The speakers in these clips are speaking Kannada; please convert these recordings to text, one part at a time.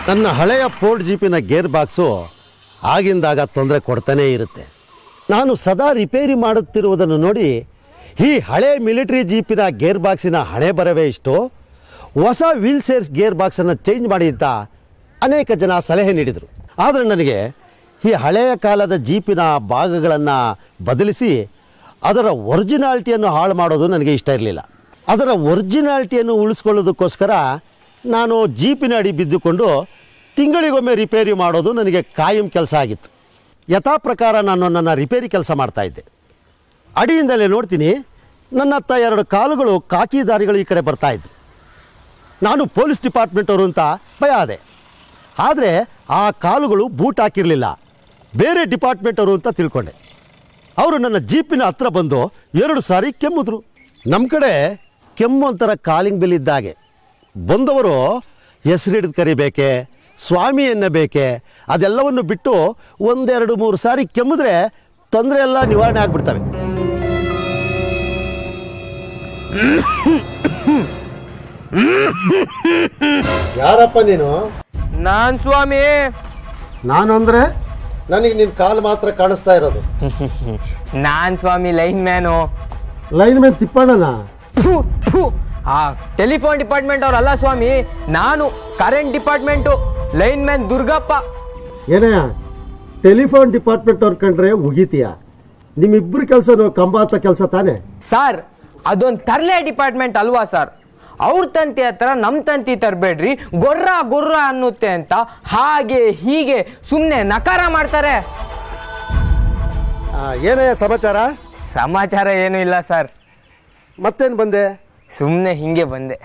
ನನ್ನ ಹಳೆಯ ಫೋರ್ಡ್ ಜೀಪಿನ ಗೇರ್ ಬಾಕ್ಸು ಆಗಿಂದಾಗ ತೊಂದರೆ ಕೊಡ್ತಾನೇ ಇರುತ್ತೆ. ನಾನು ಸದಾ ರಿಪೇರಿ ಮಾಡುತ್ತಿರುವುದನ್ನು ನೋಡಿ ಈ ಹಳೆ ಮಿಲಿಟರಿ ಜೀಪಿನ ಗೇರ್ ಬಾಕ್ಸಿನ ಹಣೆ ಬರವೇ ಇಷ್ಟು, ಹೊಸ ವೀಲ್ ಸೇರ್ಸ್ ಗೇರ್ ಬಾಕ್ಸನ್ನು ಚೇಂಜ್ ಮಾಡಿ ಅಂತ ಅನೇಕ ಜನ ಸಲಹೆ ನೀಡಿದರು. ಆದರೆ ನನಗೆ ಈ ಹಳೆಯ ಕಾಲದ ಜೀಪಿನ ಭಾಗಗಳನ್ನು ಬದಲಿಸಿ ಅದರ ಒರಿಜಿನಾಲಿಟಿಯನ್ನು ಹಾಳು ಮಾಡೋದು ನನಗೆ ಇಷ್ಟ ಇರಲಿಲ್ಲ. ಅದರ ಒರಿಜಿನಾಲಿಟಿಯನ್ನು ಉಳಿಸ್ಕೊಳ್ಳೋದಕ್ಕೋಸ್ಕರ ನಾನು ಜೀಪಿನ ಅಡಿ ಬಿದ್ದುಕೊಂಡು ತಿಂಗಳಿಗೊಮ್ಮೆ ರಿಪೇರಿ ಮಾಡೋದು ನನಗೆ ಕಾಯಂ ಕೆಲಸ ಆಗಿತ್ತು. ಯಥಾ ಪ್ರಕಾರ ನಾನು ನನ್ನ ರಿಪೇರಿ ಕೆಲಸ ಮಾಡ್ತಾಯಿದ್ದೆ. ಅಡಿಯಿಂದಲೇ ನೋಡ್ತೀನಿ ನನ್ನತ್ತ 2 ಕಾಲುಗಳು ಕಾಕಿ ದಾರಿಗಳು ಈ ಕಡೆ ಬರ್ತಾಯಿದ್ರು. ನಾನು ಪೊಲೀಸ್ ಡಿಪಾರ್ಟ್ಮೆಂಟ್ ಅವರು ಅಂತ ಭಯ ಆದೆ. ಆದರೆ ಆ ಕಾಲುಗಳು ಬೂಟ್ ಹಾಕಿರಲಿಲ್ಲ, ಬೇರೆ ಡಿಪಾರ್ಟ್ಮೆಂಟ್ ಅವರು ಅಂತ ತಿಳ್ಕೊಂಡೆ. ಅವರು ನನ್ನ ಜೀಪಿನ ಹತ್ರ ಬಂದು 2 ಸಾರಿ ಕೆಮ್ಮಿದ್ರು. ನಮ್ಮ ಕಡೆ ಕೆಮ್ಮು ಒಂಥರ ಕಾಲಿಂಗ್ ಬೆಲ್ ಇದ್ದಾಗೆ. ಬಂದವರು ಹೆಸರು ಹಿಡಿದು ಕರಿಬೇಕೆ, ಸ್ವಾಮಿ ಎನ್ನಬೇಕೆ, ಅದೆಲ್ಲವನ್ನು ಬಿಟ್ಟು 1-2-3 ಸಾರಿ ಕೆಮ್ಮಿದ್ರೆ ತೊಂದರೆ ಎಲ್ಲ ನಿವಾರಣೆ ಆಗಿಬಿಡ್ತವೆ. ಯಾರಪ್ಪ ನೀನು? ನಾನ್ ಸ್ವಾಮಿ. ನಾನು ಅಂದ್ರೆ ನನಗೆ ನಿನ್ನ ಕಾಲು ಮಾತ್ರ ಕಾಣಿಸ್ತಾ ಇರೋದು. ನಾನ್ ಸ್ವಾಮಿ ಲೈನ್ ಮ್ಯಾನು. ಲೈನ್ ಮ್ಯಾನ್ ತಿಪ್ಪಣ್ಣನ? ಆ ಟೆಲಿಫೋನ್ ಡಿಪಾರ್ಟ್ಮೆಂಟ್ ಅವ್ರಲ್ಲ ಸ್ವಾಮಿ, ನಾನು current department lineman Durgappa. ಏನೇ ಟೆಲಿಫೋನ್ ಡಿಪಾರ್ಟ್ಮೆಂಟ್ ಅವ್ರು ಕಂಡ್ರೆ ಉಗಿತೀಯ? ನಿಮ್ಮಿಬ್ಬರು ಕೆಲಸನೂ ಕಂಬ ಹಚ್ಚೋ ಕೆಲಸ ತಾನೆ? ಸರ್ ಅದೊಂದು ತರ್ಲೆ ಡಿಪಾರ್ಟ್ಮೆಂಟ್ ಅಲ್ವಾ ಸರ್? ಅವ್ರ ತಂತಿ ಹತ್ರ ನಮ್ಮ ತಂತಿ ತರಬೇಡ್ರಿ, ಗೊರ್ರ ಅನ್ನುತ್ತೆ ಅಂತ ಹಾಗೆ ಹೀಗೆ ಸುಮ್ಮನೆ ನಕಾರ ಮಾಡ್ತಾರೆ. ಏನೇ ಸಮಾಚಾರ? ಸಮಾಚಾರ ಏನೂ ಇಲ್ಲ ಸರ್. ಮತ್ತೇನು ಬಂದೆ? ಸುಮ್ಮನೆ ಹಿಂಗೆ ಬಂದೆ.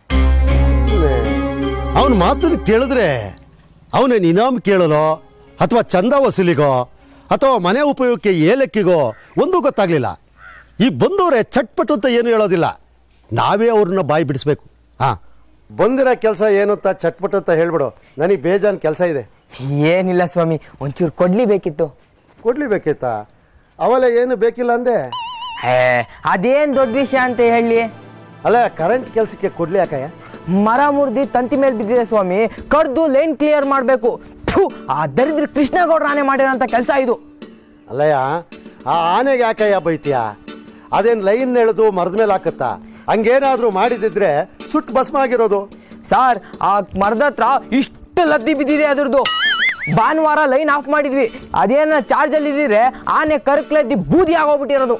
ಅವನ ಮಾತನ್ನು ಕೇಳಿದ್ರೆ ಅವನೇನು ಇನಾಮ್ ಕೇಳಲೋ ಅಥವಾ ಚಂದ ವಸೂಲಿಗೋ ಅಥವಾ ಮನೆ ಉಪಯೋಗಕ್ಕೆ ಏಲಕ್ಕಿಗೋ ಒಂದೂ ಗೊತ್ತಾಗಲಿಲ್ಲ. ಈ ಬಂದವರೇ ಚಟ್ಪಟ್ಟು ಅಂತ ಏನು ಹೇಳೋದಿಲ್ಲ, ನಾವೇ ಅವ್ರನ್ನ ಬಾಯಿ ಬಿಡಿಸ್ಬೇಕು. ಹಾಂ, ಬಂದಿರೋ ಕೆಲಸ ಏನು ಅಂತ ಚಟ್ಪಟ್ಟು ಅಂತ ಹೇಳ್ಬಿಡು, ನನಗೆ ಬೇಜಾನ್ ಕೆಲಸ ಇದೆ. ಏನಿಲ್ಲ ಸ್ವಾಮಿ, ಒಂಚೂರು ಕೊಡ್ಲಿ ಬೇಕಿತ್ತು. ಕೊಡ್ಲಿ ಬೇಕಿತ್ತಾ? ಅವಲ್ಲ ಏನು ಬೇಕಿಲ್ಲ ಅಂದೆ. ಅದೇನು ದೊಡ್ಡ ವಿಷಯ ಅಂತ ಹೇಳಿ. ಅಲ್ಲ, ಕರೆಂಟ್ ಕೆಲಸಕ್ಕೆ ಕೊಡ್ಲಿ ಯಾಕಯ್ಯ? ಮರ ಮುರಿದು ತಂತಿ ಮೇಲೆ ಬಿದ್ದಿದೆ ಸ್ವಾಮಿ, ಕಡ್ದು ಲೈನ್ ಕ್ಲಿಯರ್ ಮಾಡಬೇಕು. ಆ ದರಿದ್ರ ಕೃಷ್ಣಗೌಡ್ರ ಆನೆ ಮಾಡಿರೋಂಥ ಕೆಲಸ ಇದು. ಅಲ್ಲಯ್ಯ, ಆ ಆನೆಗೆ ಯಾಕಯ್ಯ ಬೈತೀಯ? ಅದೇನು ಲೈನ್ ಎಳೆದು ಮರದ ಮೇಲೆ ಹಾಕತ್ತಾ? ಹಂಗೇನಾದ್ರೂ ಮಾಡಿದಿದ್ರೆ ಸುಟ್ಟು ಭಸ್ಮ ಆಗಿರೋದು. ಸಾರ್, ಆ ಮರದ ಹತ್ರ ಇಷ್ಟು ಲದ್ದಿ ಬಿದ್ದಿದೆ ಅದ್ರದ್ದು. ಭಾನುವಾರ ಲೈನ್ ಆಫ್ ಮಾಡಿದ್ವಿ, ಅದೇನ ಚಾರ್ಜ್ ಅಲ್ಲಿ ಇದ್ದಿದ್ರೆ ಆನೆ ಕರ್ಕ್ಲದ್ದಿ ಬೂದಿ ಆಗೋಗ್ಬಿಟ್ಟಿರೋದು.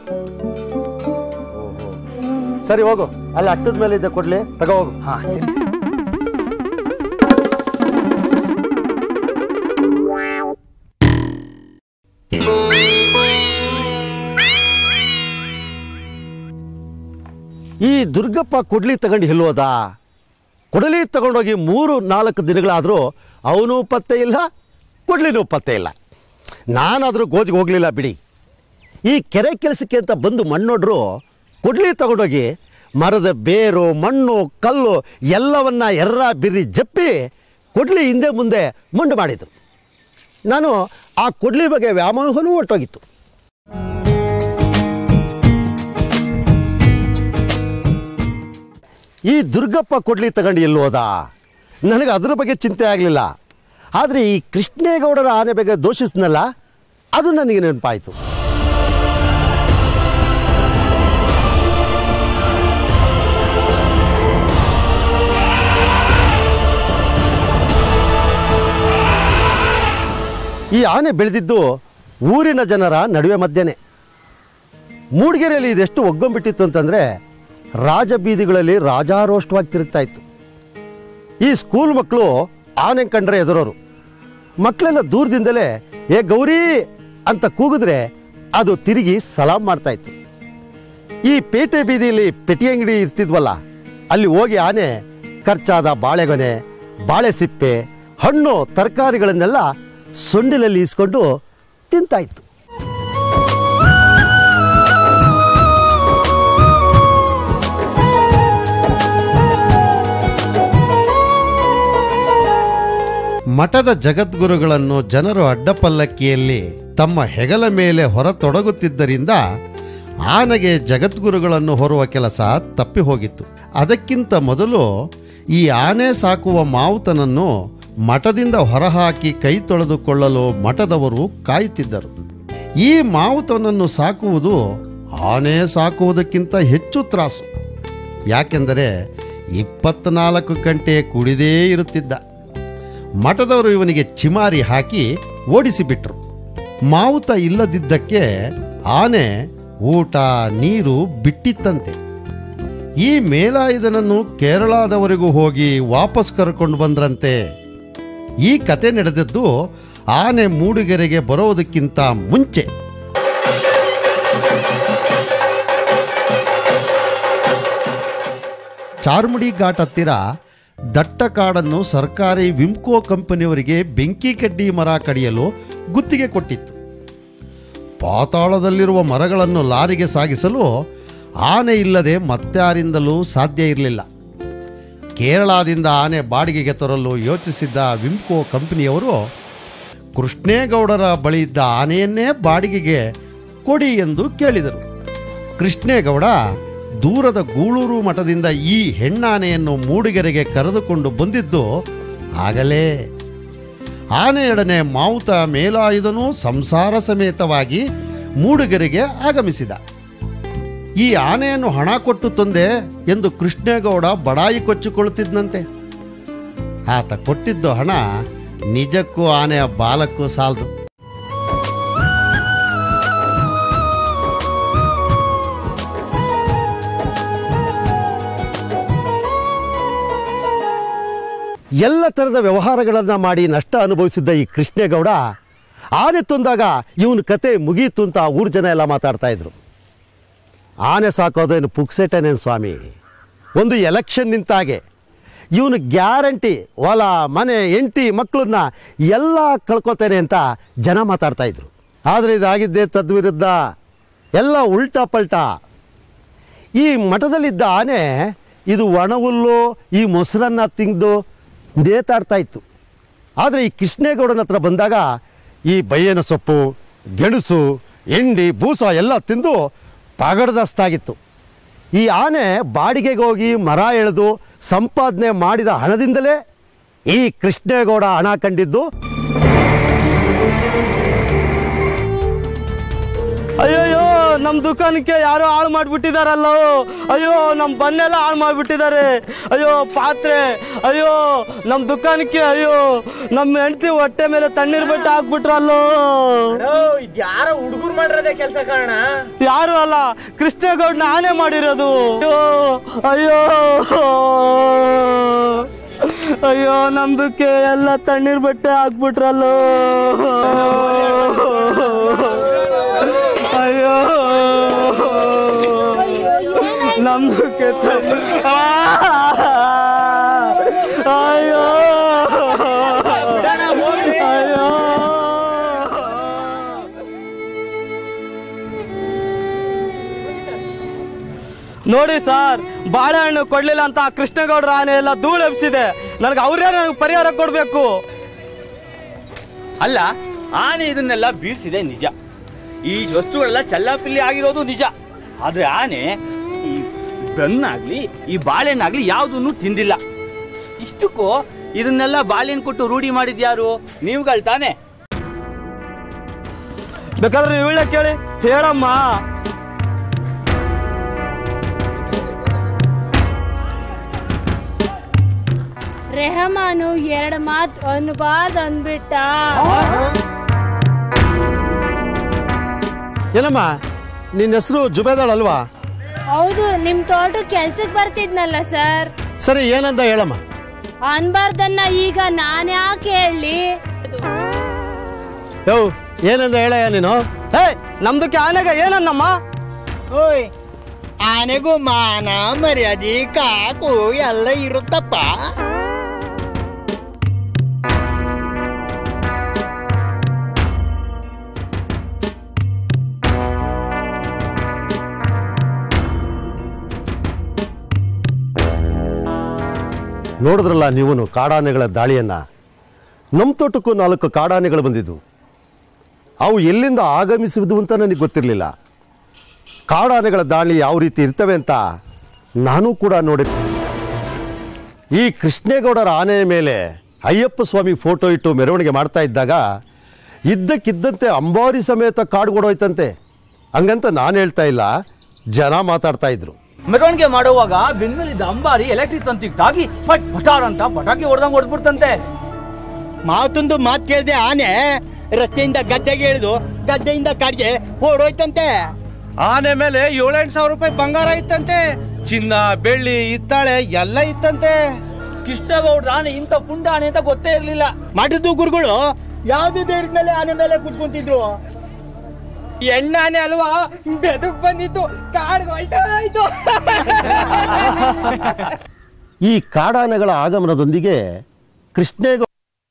ಸರಿ ಹೋಗು, ಅಲ್ಲಿ ಅಟ್ಟದ ಮೇಲೆ ಇದೆ, ಕೊಡ್ಲಿ ತಗೋ ಹೋಗು. ಹಾ ಸರಿ ಸರಿ. ಈ ದುರ್ಗಪ್ಪ ಕೊಡ್ಲಿ ತಗೊಂಡು ಎಲ್ಲೋದ? ಕೊಡಲಿ ತಗೊಂಡೋಗಿ 3-4 ದಿನಗಳಾದರೂ ಅವನು ಪತ್ತೆ ಇಲ್ಲ, ಕೊಡ್ಲಿನೂ ಪತ್ತೆ ಇಲ್ಲ. ನಾನಾದರೂ ಗೋಜಿಗೆ ಹೋಗಲಿಲ್ಲ ಬಿಡಿ. ಈ ಕೆರೆ ಕೆಲಸಕ್ಕೆ ಅಂತ ಬಂದು ಮಣ್ಣೊಡ್ರು ಕೊಡ್ಲಿ ತಗೊಂಡೋಗಿ ಮರದ ಬೇರು, ಮಣ್ಣು, ಕಲ್ಲು ಎಲ್ಲವನ್ನ ಎರ್ರ ಬಿರಿ ಜಪ್ಪಿ ಕೊಡ್ಲಿ ಹಿಂದೆ ಮುಂದೆ ಮುಂಡು ಮಾಡಿದರು. ನಾನು ಆ ಕೊಡ್ಲಿ ಬಗ್ಗೆ ವ್ಯಾಮೋಹನೂ ಹೊರಟೋಗಿತ್ತು. ಈ ದುರ್ಗಪ್ಪ ಕೊಡ್ಲಿ ತಗೊಂಡು ಎಲ್ಲಿ ಹೋದ? ನನಗೆ ಅದರ ಬಗ್ಗೆ ಚಿಂತೆ ಆಗಲಿಲ್ಲ. ಆದರೆ ಈ ಕೃಷ್ಣೇಗೌಡರ ಆನೆ ಬಗ್ಗೆ ದೋಷಿಸ್ನಲ್ಲ, ಅದು ನನಗೆ ನೆನಪಾಯಿತು. ಈ ಆನೆ ಬೆಳೆದಿದ್ದು ಊರಿನ ಜನರ ನಡುವೆ ಮಧ್ಯೆ. ಮೂಡಿಗೆರೆಯಲ್ಲಿ ಇದೆಷ್ಟು ಒಗ್ಗೊಂಬಿಟ್ಟಿತ್ತು ಅಂತಂದರೆ ರಾಜಬೀದಿಗಳಲ್ಲಿ ರಾಜಾರೋಷ್ಟವಾಗಿ ತಿರುಗ್ತಾ ಇತ್ತು. ಈ ಸ್ಕೂಲ್ ಮಕ್ಕಳು ಆನೆ ಕಂಡ್ರೆ ಎದುರೋರು. ಮಕ್ಕಳೆಲ್ಲ ದೂರದಿಂದಲೇ ಏ ಗೌರಿ ಅಂತ ಕೂಗಿದ್ರೆ ಅದು ತಿರುಗಿ ಸಲಾಮ್ ಮಾಡ್ತಾ ಇತ್ತು. ಈ ಪೇಟೆ ಬೀದಿಯಲ್ಲಿ ಪೆಟಿ ಅಂಗಡಿ ಇರ್ತಿದ್ವಲ್ಲ, ಅಲ್ಲಿ ಹೋಗಿ ಆನೆ ಖರ್ಚಾದ ಬಾಳೆಗೊನೆ, ಬಾಳೆ ಸಿಪ್ಪೆ, ಹಣ್ಣು, ತರಕಾರಿಗಳನ್ನೆಲ್ಲ ಸೊಂಡಿಲಲ್ಲಿ ಇಸ್ಕೊಂಡು ತಿಂತಾಯಿತ್ತು. ಮಠದ ಜಗದ್ಗುರುಗಳನ್ನು ಜನರು ಅಡ್ಡಪಲ್ಲಕ್ಕಿಯಲ್ಲಿ ತಮ್ಮ ಹೆಗಲ ಮೇಲೆ ಹೊರತೊಡಗುತ್ತಿದ್ದರಿಂದ ಆನೆಗೆ ಜಗದ್ಗುರುಗಳನ್ನು ಹೊರುವ ಕೆಲಸ ತಪ್ಪಿ ಹೋಗಿತ್ತು. ಅದಕ್ಕಿಂತ ಮೊದಲು ಈ ಆನೆ ಸಾಕುವ ಮಾವುತನನ್ನು ಮಠದಿಂದ ಹೊರಹಾಕಿ ಕೈ ತೊಳೆದುಕೊಳ್ಳಲು ಮಠದವರು ಕಾಯುತ್ತಿದ್ದರು. ಈ ಮಾವುತನನ್ನು ಸಾಕುವುದು ಆನೆ ಸಾಕುವುದಕ್ಕಿಂತ ಹೆಚ್ಚು ತ್ರಾಸು. ಯಾಕೆಂದರೆ 24 ಗಂಟೆ ಕುಡಿದೇ ಇರುತ್ತಿದ್ದ. ಮಠದವರು ಇವನಿಗೆ ಚಿಮಾರಿ ಹಾಕಿ ಓಡಿಸಿಬಿಟ್ರು. ಮಾವುತ ಇಲ್ಲದಿದ್ದಕ್ಕೆ ಆನೆ ಊಟ ನೀರು ಬಿಟ್ಟಿತ್ತಂತೆ. ಈ ಮೇಲಾಯುಧನನ್ನು ಕೇರಳದವರೆಗೂ ಹೋಗಿ ವಾಪಸ್ ಕರ್ಕೊಂಡು ಬಂದ್ರಂತೆ. ಈ ಕತೆ ನಡೆದದ್ದು ಆನೆ ಮೂಡಿಗೆರೆಗೆ ಬರೋದಕ್ಕಿಂತ ಮುಂಚೆ. ಚಾರ್ಮುಡಿ ಘಾಟ್ ಹತ್ತಿರ ದಟ್ಟ ಕಾಡನ್ನು ಸರ್ಕಾರಿ ವಿಮ್ಕೋ ಕಂಪನಿಯವರಿಗೆ ಬೆಂಕಿ ಕಡ್ಡಿ ಮರ ಕಡಿಯಲು ಗುತ್ತಿಗೆ ಕೊಟ್ಟಿತ್ತು. ಪಾತಾಳದಲ್ಲಿರುವ ಮರಗಳನ್ನು ಲಾರಿಗೆ ಸಾಗಿಸಲು ಆನೆ ಇಲ್ಲದೆ ಮತ್ತಾರಿಂದಲೂ ಸಾಧ್ಯ ಇರಲಿಲ್ಲ. ಕೇರಳದಿಂದ ಆನೆ ಬಾಡಿಗೆಗೆ ತರಲು ಯೋಚಿಸಿದ್ದ ವಿಮ್ಕೋ ಕಂಪನಿಯವರು ಕೃಷ್ಣೇಗೌಡರ ಬಳಿ ಇದ್ದ ಆನೆಯನ್ನೇ ಬಾಡಿಗೆಗೆ ಕೊಡಿ ಎಂದು ಕೇಳಿದರು. ಕೃಷ್ಣೇಗೌಡ ದೂರದ ಗೂಳೂರು ಮಠದಿಂದ ಈ ಹೆಣ್ಣಾನೆಯನ್ನು ಮೂಡಿಗೆರೆಗೆ ಕರೆದುಕೊಂಡು ಬಂದಿದ್ದು ಆಗಲೇ. ಆನೆಯೊಡನೆ ಮಾವುತ ಮೇಲಾಯುಧನೂ ಸಂಸಾರ ಸಮೇತವಾಗಿ ಮೂಡಿಗೆರೆಗೆ ಆಗಮಿಸಿದ. ಈ ಆನೆಯನ್ನು ಹಣ ಕೊಟ್ಟು ತಂದೆ ಎಂದು ಕೃಷ್ಣೇಗೌಡ ಬಡಾಯಿ ಕೊಚ್ಚಿಕೊಳ್ಳುತ್ತಿದ್ದಂತೆ. ಆತ ಕೊಟ್ಟಿದ್ದು ಹಣ ನಿಜಕ್ಕೂ ಆನೆಯ ಬಾಲಕ್ಕೂ ಸಾಲದು. ಎಲ್ಲ ಥರದ ವ್ಯವಹಾರಗಳನ್ನು ಮಾಡಿ ನಷ್ಟ ಅನುಭವಿಸಿದ್ದ ಈ ಕೃಷ್ಣೇಗೌಡ ಆನೆ ತಂದಾಗ ಇವನ ಕತೆ ಮುಗೀತು ಅಂತ ಊರ ಜನ ಎಲ್ಲ ಮಾತಾಡ್ತಾ ಇದ್ರು. ಆನೆ ಸಾಕೋದೇನು ಪುಕ್ಸೆಟೇನೇನು ಸ್ವಾಮಿ, ಒಂದು ಎಲೆಕ್ಷನ್ ನಿಂತಾಗೆ ಇವನು ಗ್ಯಾರಂಟಿ ಹೊಲ ಮನೆ ಹೆಂಡತಿ ಮಕ್ಕಳನ್ನ ಎಲ್ಲ ಕಳ್ಕೊತೇನೆ ಅಂತ ಜನ ಮಾತಾಡ್ತಾ ಇದ್ರು. ಆದರೆ ಇದಾಗಿದ್ದೇ ತದ್ವಿರುದ್ಧ, ಎಲ್ಲ ಉಲ್ಟಾ ಪಲ್ಟಾ. ಈ ಮಠದಲ್ಲಿದ್ದ ಆನೆ ಇದು ಒಣ ಹುಲ್ಲು ಈ ಮೊಸರನ್ನ ತಿಂದು ನೇತಾಡ್ತಾ ಇತ್ತು. ಆದರೆ ಈ ಕೃಷ್ಣೇಗೌಡನ ಹತ್ರ ಬಂದಾಗ ಈ ಬಯ್ಯನ ಸೊಪ್ಪು ಗೆಣಸು ಹಿಂಡಿ ಬೂಸ ಎಲ್ಲ ತಿಂದು ಪಗಡ್ದಸ್ತಾಗಿತ್ತು. ಈ ಆನೆ ಬಾಡಿಗೆಗೆ ಹೋಗಿ ಮರ ಎಳೆದು ಸಂಪಾದನೆ ಮಾಡಿದ ಹಣದಿಂದಲೇ ಈ ಕೃಷ್ಣೇಗೌಡ ಹಣ ಕಂಡಿದ್ದು. ಅಯ್ಯೋಯ್ಯೋ, ನಮ್ಮ ದುಕಾನಕ್ಕೆ ಯಾರೋ ಹಾಳು ಮಾಡಿಬಿಟ್ಟಿದಾರಲ್ಲೋ. ಅಯ್ಯೋ, ನಮ್ಮ ಬನ್ನೆಲ್ಲ ಹಾಳು ಮಾಡಿಬಿಟ್ಟಿದ್ದಾರೆ. ಅಯ್ಯೋ ಪಾತ್ರೆ, ಅಯ್ಯೋ ನಮ್ಮ ದುಕಾನಕ್ಕೆ, ಅಯ್ಯೋ ನಮ್ಮ ಹೆಂಡತಿ ಹೊಟ್ಟೆ ಮೇಲೆ ತಣ್ಣೀರು ಬಟ್ಟೆ ಹಾಕ್ಬಿಟ್ರಲ್ಲೋ. ಯಾರೋ ಹುಡುಗರು ಮಾಡಿರೋದೇ ಕೆಲಸ ಕಾರಣ. ಯಾರು ಅಲ್ಲ, ಕೃಷ್ಣೇಗೌಡನ ಆನೆ ಮಾಡಿರೋದು. ಅಯ್ಯೋ ಅಯ್ಯೋ, ನಮ್ದಕ್ಕೆ ಎಲ್ಲ ತಣ್ಣೀರು ಬಟ್ಟೆ ಹಾಕ್ಬಿಟ್ರಲ್ಲೋ. ಅಯ್ಯೋ ನಮ್ದಕ್ಕೆ ಅಯ್ಯೋ ಅಯ್ಯೋ. ನೋಡಿ ಸರ್, ಬಾಳೆಹಣ್ಣು ಕೊಡ್ಲಿಲ್ಲ ಅಂತ ಕೃಷ್ಣೇಗೌಡರ ಆನೆ ಎಲ್ಲ ಧೂಳು ಎಬ್ಸಿದೆ. ನನಗೆ ನನಗೆ ಪರಿಹಾರ ಕೊಡ್ಬೇಕು. ಅಲ್ಲ, ಆನೆ ಇದನ್ನೆಲ್ಲ ಬೀಳ್ಸಿದೆ ನಿಜ, ಈ ವಸ್ತುಗಳೆಲ್ಲ ಚಲ್ಲಾಪಿಲ್ಲಿ ಆಗಿರೋದು ನಿಜ. ಆದ್ರೆ ಆನೆ ಈ ಬೆನ್ನಾಗ್ಲಿ ಈ ಬಾಳೆಹಣ್ಣಾಗ್ಲಿ ಯಾವುದನ್ನು ತಿಂದಿಲ್ಲ. ಇಷ್ಟಕ್ಕೂ ಇದನ್ನೆಲ್ಲ ಬಾಳೆಹಣ್ಣು ಕೊಟ್ಟು ರೂಢಿ ಮಾಡಿದ್ಯಾರು? ನೀವುಗಳು ತಾನೆ. ಬೇಕಾದ್ರೆ ಇವಳ ಕೇಳಿ, ಹೇಳಮ್ಮ. ರೆಹಮಾನು 2 ಮಾತು ಅನ್ಬಾದ್ ಅಂದ್ಬಿಟ್ಟ. ಏನಮ್ಮ, ನಿನ್ನ ಹೆಸರು ಜುಬೇದಾಳ್ ಅಲ್ವಾ? ಹೌದು, ನಿಮ್ ತೋಟ ಕೆಲ್ಸಕ್ಕೆ ಬರ್ತಿದ್ನಲ್ಲ ಸರ್. ಸರಿ, ಏನಂದ ಹೇಳಮ್ಮ. ಅನ್ಬಾರ್ದನ್ನ ಈಗ ನಾನು ಯಾಕೆ ಹೇಳಿ? ಯೋ, ಏನಂದ ಹೇಳಯ್ಯ ನೀನು? ನಮ್ದಕ್ಕೆ ಆನೆಗ ಏನನ್ನಮ್ಮ? ಓಯ್, ಆನೆಗೂ ಮಾನ ಮರ್ಯಾದೆ ಕಾಕು ಎಲ್ಲ ಇರುತ್ತಪ್ಪ. ನೋಡಿದ್ರಲ್ಲ ನೀವು ಕಾಡಾನೆಗಳ ದಾಳಿಯನ್ನ. ನಮ್ಮ ತೋಟಕ್ಕೂ 4 ಕಾಡಾನೆಗಳು ಬಂದಿದ್ವು. ಅವು ಎಲ್ಲಿಂದ ಆಗಮಿಸುವುದು ಅಂತ ನನಗೆ ಗೊತ್ತಿರಲಿಲ್ಲ. ಕಾಡಾನೆಗಳ ದಾಳಿ ಯಾವ ರೀತಿ ಇರ್ತವೆ ಅಂತ ನಾನು ಕೂಡ ನೋಡಿದ್ದೆ. ಈ ಕೃಷ್ಣೇಗೌಡರ ಆನೆಯ ಮೇಲೆ ಅಯ್ಯಪ್ಪ ಸ್ವಾಮಿ ಫೋಟೋ ಇಟ್ಟು ಮೆರವಣಿಗೆ ಮಾಡ್ತಾ ಇದ್ದಾಗ ಇದ್ದಕ್ಕಿದ್ದಂತೆ ಅಂಬಾರಿ ಸಮೇತ ಕಾಡ್ಗೊಡೋಯ್ತಂತೆ. ಹಂಗಂತ ನಾನು ಹೇಳ್ತಾ ಇಲ್ಲ, ಜನ ಮಾತಾಡ್ತಾ ಇದ್ರು. ಮೆರವಣಿಗೆ ಮಾಡುವಾಗ ಬೆನ್ಮೇಲಿದ್ದ ಅಂಬಾರಿ ಎಲೆಕ್ಟ್ರಿಕ್ ತಂತಿಗೆ ತಾಗಿ ಫಟ್ ಪಟಾರ್ ಅಂತ ಪಟಾಕಿ ಹೊಡೆದಂಗೆ ಹೊಡೆದ್ಬಿಡ್ತಂತೆ. ಮಾತೊಂದು ಮಾತು ಕೇಳಿದೆ ಆನೆ ರಸ್ತೆಯಿಂದ ಗದ್ದೆಗೆ ಇಳಿದು ಗದ್ದೆಯಿಂದ ಕಾಡಿಗೆ ಓಡೋಯ್ತಂತೆ. ಆನೆ ಮೇಲೆ 7-8 ಸಾವಿರ ರೂಪಾಯಿ ಬಂಗಾರ ಇತ್ತಂತೆ, ಚಿನ್ನ ಬೆಳ್ಳಿ ಹಿತ್ತಾಳೆ ಎಲ್ಲ ಇತ್ತಂತೆ. ಕೃಷ್ಣಗೌಡ್ರ ಆನೆ ಇಂಥ ಪುಂಡ ಆನೆ ಅಂತ ಗೊತ್ತೇ ಇರ್ಲಿಲ್ಲ. ಮಾಡಿದ್ದು ಗುರುಗಳು ಯಾವ್ದು ದೇವ್ರ ಮೇಲೆ ಆನೆ ಮೇಲೆ ಕುತ್ಕೊಂತಿದ್ರು. ಎಣ್ಣಾನೆ ಅಲ್ವಾ, ಬೆದಕ್ ಬಂದಿತ್ತು, ಕಾಡ್ ಹೊಲ್ಟಾಯ್ತು. ಈ ಕಾಡಾನೆಗಳ ಆಗಮನದೊಂದಿಗೆ ಕೃಷ್ಣೇಗೌಡ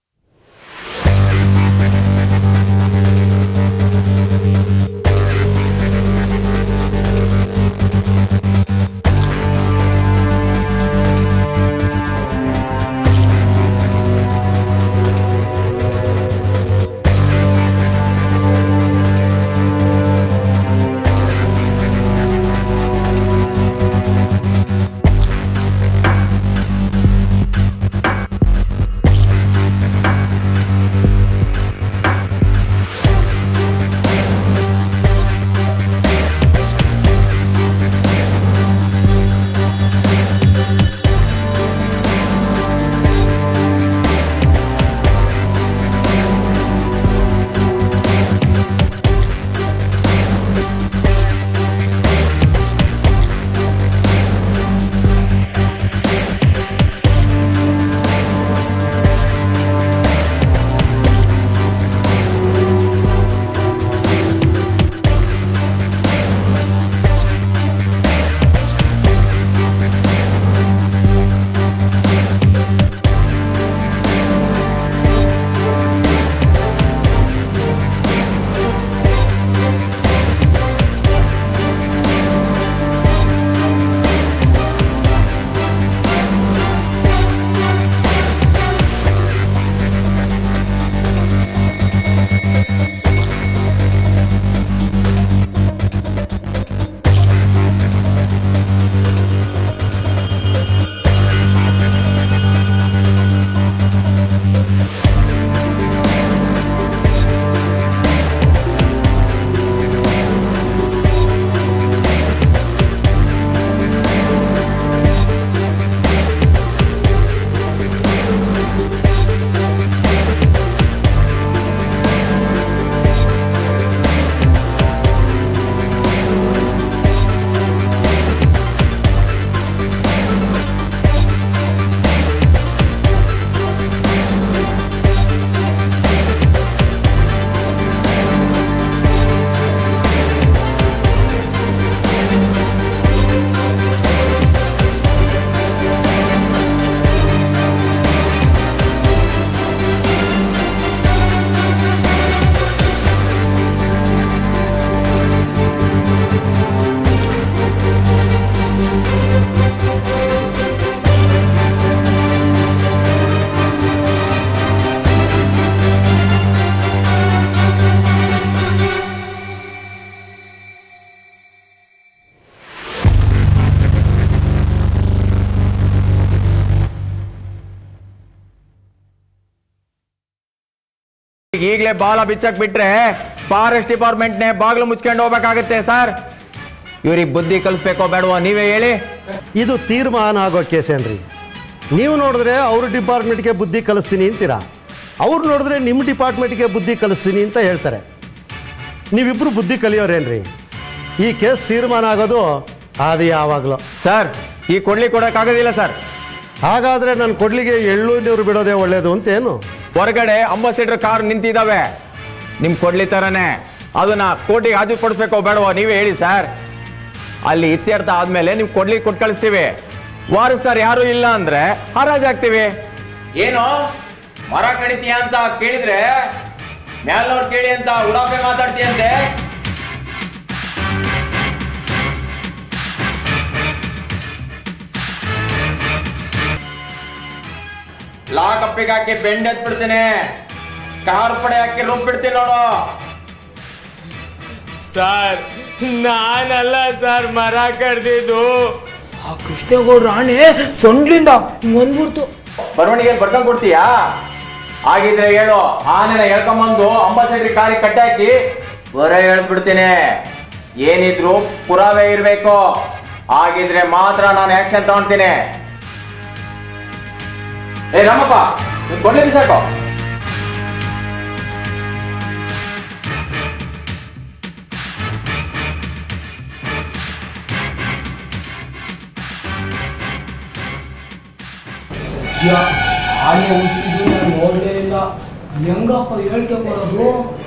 ಈಗಲೇ ಬಾಲ ಬಿಚ್ಚಕ್ ಬಿಟ್ರೆ ಫಾರೆಸ್ಟ್ ಡಿಪಾರ್ಟ್ಮೆಂಟ್ ನೇ ಬಾಗಿಲು ಮುಚ್ಕೊಂಡು ಹೋಗ್ಬೇಕಾಗುತ್ತೆ ಸರ್. ಇವ್ರಿಗೆ ಬುದ್ಧಿ ಕಲಿಸ್ಬೇಕೋ ಬೇಡವೋ ನೀವೇ ಹೇಳಿ. ಇದು ತೀರ್ಮಾನ ಆಗೋ ಕೇಸೇನ್ರಿ. ನೀವು ನೋಡಿದ್ರೆ ಅವ್ರ ಡಿಪಾರ್ಟ್ಮೆಂಟ್ಗೆ ಬುದ್ಧಿ ಕಲಿಸ್ತೀನಿ ಅಂತೀರಾ, ಅವ್ರು ನೋಡಿದ್ರೆ ನಿಮ್ಮ ಡಿಪಾರ್ಟ್ಮೆಂಟ್ಗೆ ಬುದ್ಧಿ ಕಲಿಸ್ತೀನಿ ಅಂತ ಹೇಳ್ತಾರೆ. ನೀವಿಬ್ರು ಬುದ್ಧಿ ಕಲಿಯೋರೇನ್ರಿ? ಈ ಕೇಸ್ ತೀರ್ಮಾನ ಆಗೋದು ಅದು ಯಾವಾಗಲೂ. ಸರ್ ಈ ಕೊಡಕ್ಕಾಗೋದಿಲ್ಲ ಸರ್. ಹಾಗಾದ್ರೆ ನನ್ನ ಕೊಡ್ಲಿಗೆ ಎಳ್ಳು ನೀರು ಬಿಡೋದೇ ಒಳ್ಳೇದು ಅಂತೇನು? ಹೊರಗಡೆ ಅಂಬಾಸಿಡರ್ ಕಾರ್ ನಿಂತಿದ್ದಾವೆ ನಿಮ್ ಕೊಡ್ಲಿ ತರನೇ, ಅದನ್ನ ಕೋರ್ಟಿಗೆ ಹಾಜರುಪಡಿಸ್ಬೇಕೋ ಬೇಡವೋ ನೀವೇ ಹೇಳಿ ಸರ್. ಅಲ್ಲಿ ಇತ್ಯರ್ಥ ಆದ್ಮೇಲೆ ನೀವು ಕೊಡ್ಲಿ ಕೊಟ್ಟು ಕಳಿಸ್ತೀವಿ. ವಾರಸರ್ ಯಾರು ಇಲ್ಲ ಅಂದ್ರೆ ಹರಾಜಾಗ್ತೀವಿ. ಏನು ಮರ ಕಡಿತೀಯ ಅಂತ ಕೇಳಿದ್ರೆ ಮ್ಯಾಲವ್ರು ಕೇಳಿ ಅಂತ ಉಡಾಪೆ ಮಾತಾಡ್ತೀಯಂತೆ. ಲಾಕಪ್ಪಿಗೆ ಹಾಕಿ ಬೆಂಡ್ ಎತ್ಬಿಡ್ತೀನಿ, ಕಾರ್ ಪಡೆ ಹಾಕಿ ರುಬ್ಬಿಡ್ತೀನಿ ನೋಡು. ಸರ್ ನಾನಲ್ಲ ಸರ್ ಮರ ಕಡ್ದಿದ್ದು. ಆ ಕೃಷ್ಣೇಗೌಡ್ರ ಆನೆ ಸೊಂಡ್ಲಿಂದ ಬಂದ್ಬಿಡ್ತು. ಬರವಣಿಗೆಯಲ್ಲಿ ಬರ್ಕೊಂಡ್ ಕೊಡ್ತೀಯಾ? ಆಗಿದ್ರೆ ಹೇಳು, ಆನೆನ ಹೇಳ್ಕೊಂಬಂದು ಅಂಬಾಸೆಡ್ರಿ ಕಾರಿಗೆ ಕಟ್ಟಾಕಿ ಬರ ಹೇಳ್ಬಿಡ್ತೀನಿ. ಏನಿದ್ರು ಪುರಾವೆ ಇರ್ಬೇಕು. ಆಗಿದ್ರೆ ಮಾತ್ರ ನಾನು ಆಕ್ಷನ್ ತಗೊಳ್ತೀನಿ. ಏ ರಾಮಪ್ಪ, ನೀನ್ ಕೊಡ್ಲಿ ಬಿಸಾಕೋ. ಆನೆ ಉಳಿಸಿದ್ದು ನಾನು ನೋಡಲೇ ಇಲ್ಲ. ಹೆಂಗಪ್ಪ ಹೇಳ್ಕೆ ಬರೋದು?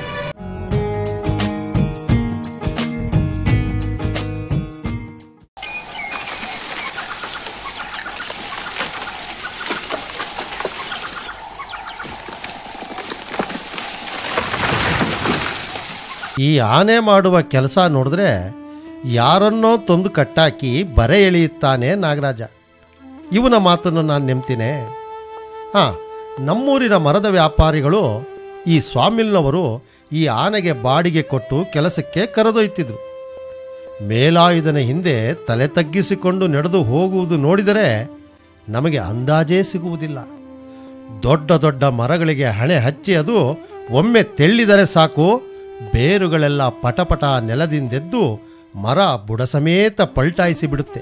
ಈ ಆನೆ ಮಾಡುವ ಕೆಲಸ ನೋಡಿದ್ರೆ ಯಾರನ್ನೋ ತಂದು ಕಟ್ಟಾಕಿ ಬರೆ ಎಳೆಯುತ್ತಾನೆ ನಾಗರಾಜ. ಇವನ ಮಾತನ್ನು ನಾನು ನೆಮ್ತೀನಿ. ಹಾಂ, ನಮ್ಮೂರಿನ ಮರದ ವ್ಯಾಪಾರಿಗಳು ಈ ಸ್ವಾಮಿಲ್ನವರು ಈ ಆನೆಗೆ ಬಾಡಿಗೆ ಕೊಟ್ಟು ಕೆಲಸಕ್ಕೆ ಕರೆದೊಯ್ತಿದ್ರು. ಮೇಲಾಯುಧನ ಹಿಂದೆ ತಲೆ ತಗ್ಗಿಸಿಕೊಂಡು ನಡೆದು ಹೋಗುವುದು ನೋಡಿದರೆ ನಮಗೆ ಅಂದಾಜೇ ಸಿಗುವುದಿಲ್ಲ. ದೊಡ್ಡ ದೊಡ್ಡ ಮರಗಳಿಗೆ ಹಣೆ ಹಚ್ಚಿ ಅದು ಒಮ್ಮೆ ತೆಳ್ಳಿದರೆ ಸಾಕು, ಬೇರುಗಳೆಲ್ಲ ಪಟಪಟ ನೆಲದಿಂದೆದ್ದು ಮರ ಬುಡ ಸಮೇತ ಪಲ್ಟಾಯಿಸಿ ಬಿಡುತ್ತೆ.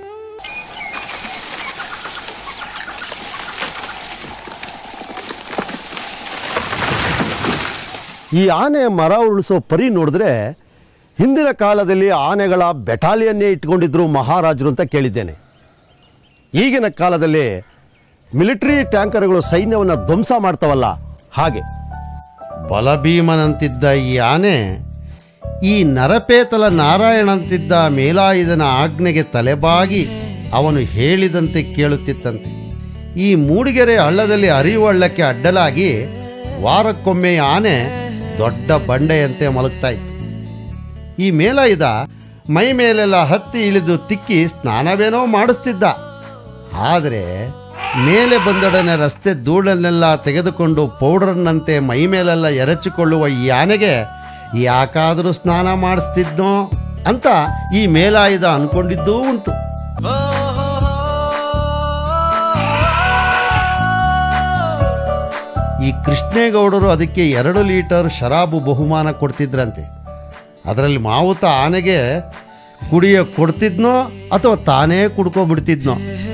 ಈ ಆನೆ ಮರ ಉರುಳಿಸೋ ಪರಿ ನೋಡಿದ್ರೆ ಹಿಂದಿನ ಕಾಲದಲ್ಲಿ ಆನೆಗಳ ಬೆಟಾಲಿಯನ್ನೇ ಇಟ್ಕೊಂಡಿದ್ರು ಮಹಾರಾಜರು ಅಂತ ಕೇಳಿದ್ದೇನೆ. ಈಗಿನ ಕಾಲದಲ್ಲಿ ಮಿಲಿಟರಿ ಟ್ಯಾಂಕರ್ಗಳು ಸೈನ್ಯವನ್ನು ಧ್ವಂಸ ಮಾಡ್ತಾವಲ್ಲ ಹಾಗೆ. ಬಲಭೀಮನಂತಿದ್ದ ಈ ಆನೆ ಈ ನರಪೇತಲ ನಾರಾಯಣಂತಿದ್ದ ಮೇಲಾಯುಧನ ಆಜ್ಞೆಗೆ ತಲೆಬಾಗಿ ಅವನು ಹೇಳಿದಂತೆ ಕೇಳುತ್ತಿತ್ತಂತೆ. ಈ ಮೂಡಿಗೆರೆ ಹಳ್ಳದಲ್ಲಿ ಹರಿಯುವ ಹಳ್ಳಕ್ಕೆ ಅಡ್ಡಲಾಗಿ ವಾರಕ್ಕೊಮ್ಮೆ ಆನೆ ದೊಡ್ಡ ಬಂಡೆಯಂತೆ ಮಲಗ್ತಾ ಇತ್ತು. ಈ ಮೇಲಾಯುಧ ಮೈ ಮೇಲೆಲ್ಲ ಹತ್ತಿ ಇಳಿದು ತಿಕ್ಕಿ ಸ್ನಾನವೇನೋ ಮಾಡಿಸ್ತಿದ್ದ. ಆದರೆ ಮೇಲೆ ಬಂದೊಡನೆ ರಸ್ತೆ ಧೂಳನ್ನೆಲ್ಲ ತೆಗೆದುಕೊಂಡು ಪೌಡರ್ನಂತೆ ಮೈ ಮೇಲೆಲ್ಲ ಎರಚಿಕೊಳ್ಳುವ ಈ ಆನೆಗೆ ಯಾಕಾದರೂ ಸ್ನಾನ ಮಾಡಿಸ್ತಿದ್ನೋ ಅಂತ ಈ ಮೇಲಾಯುಧ ಅನ್ಕೊಂಡಿದ್ದೂ ಉಂಟು. ಈ ಕೃಷ್ಣೇಗೌಡರು ಅದಕ್ಕೆ 2 ಲೀಟರ್ ಶರಾಬು ಬಹುಮಾನ ಕೊಡ್ತಿದ್ರಂತೆ. ಅದರಲ್ಲಿ ಮಾವುತ ಆನೆಗೆ ಕುಡಿಯ ಕೊಡ್ತಿದ್ನೋ ಅಥವಾ ತಾನೇ ಕುಡ್ಕೊಬಿಡ್ತಿದ್ನೋ.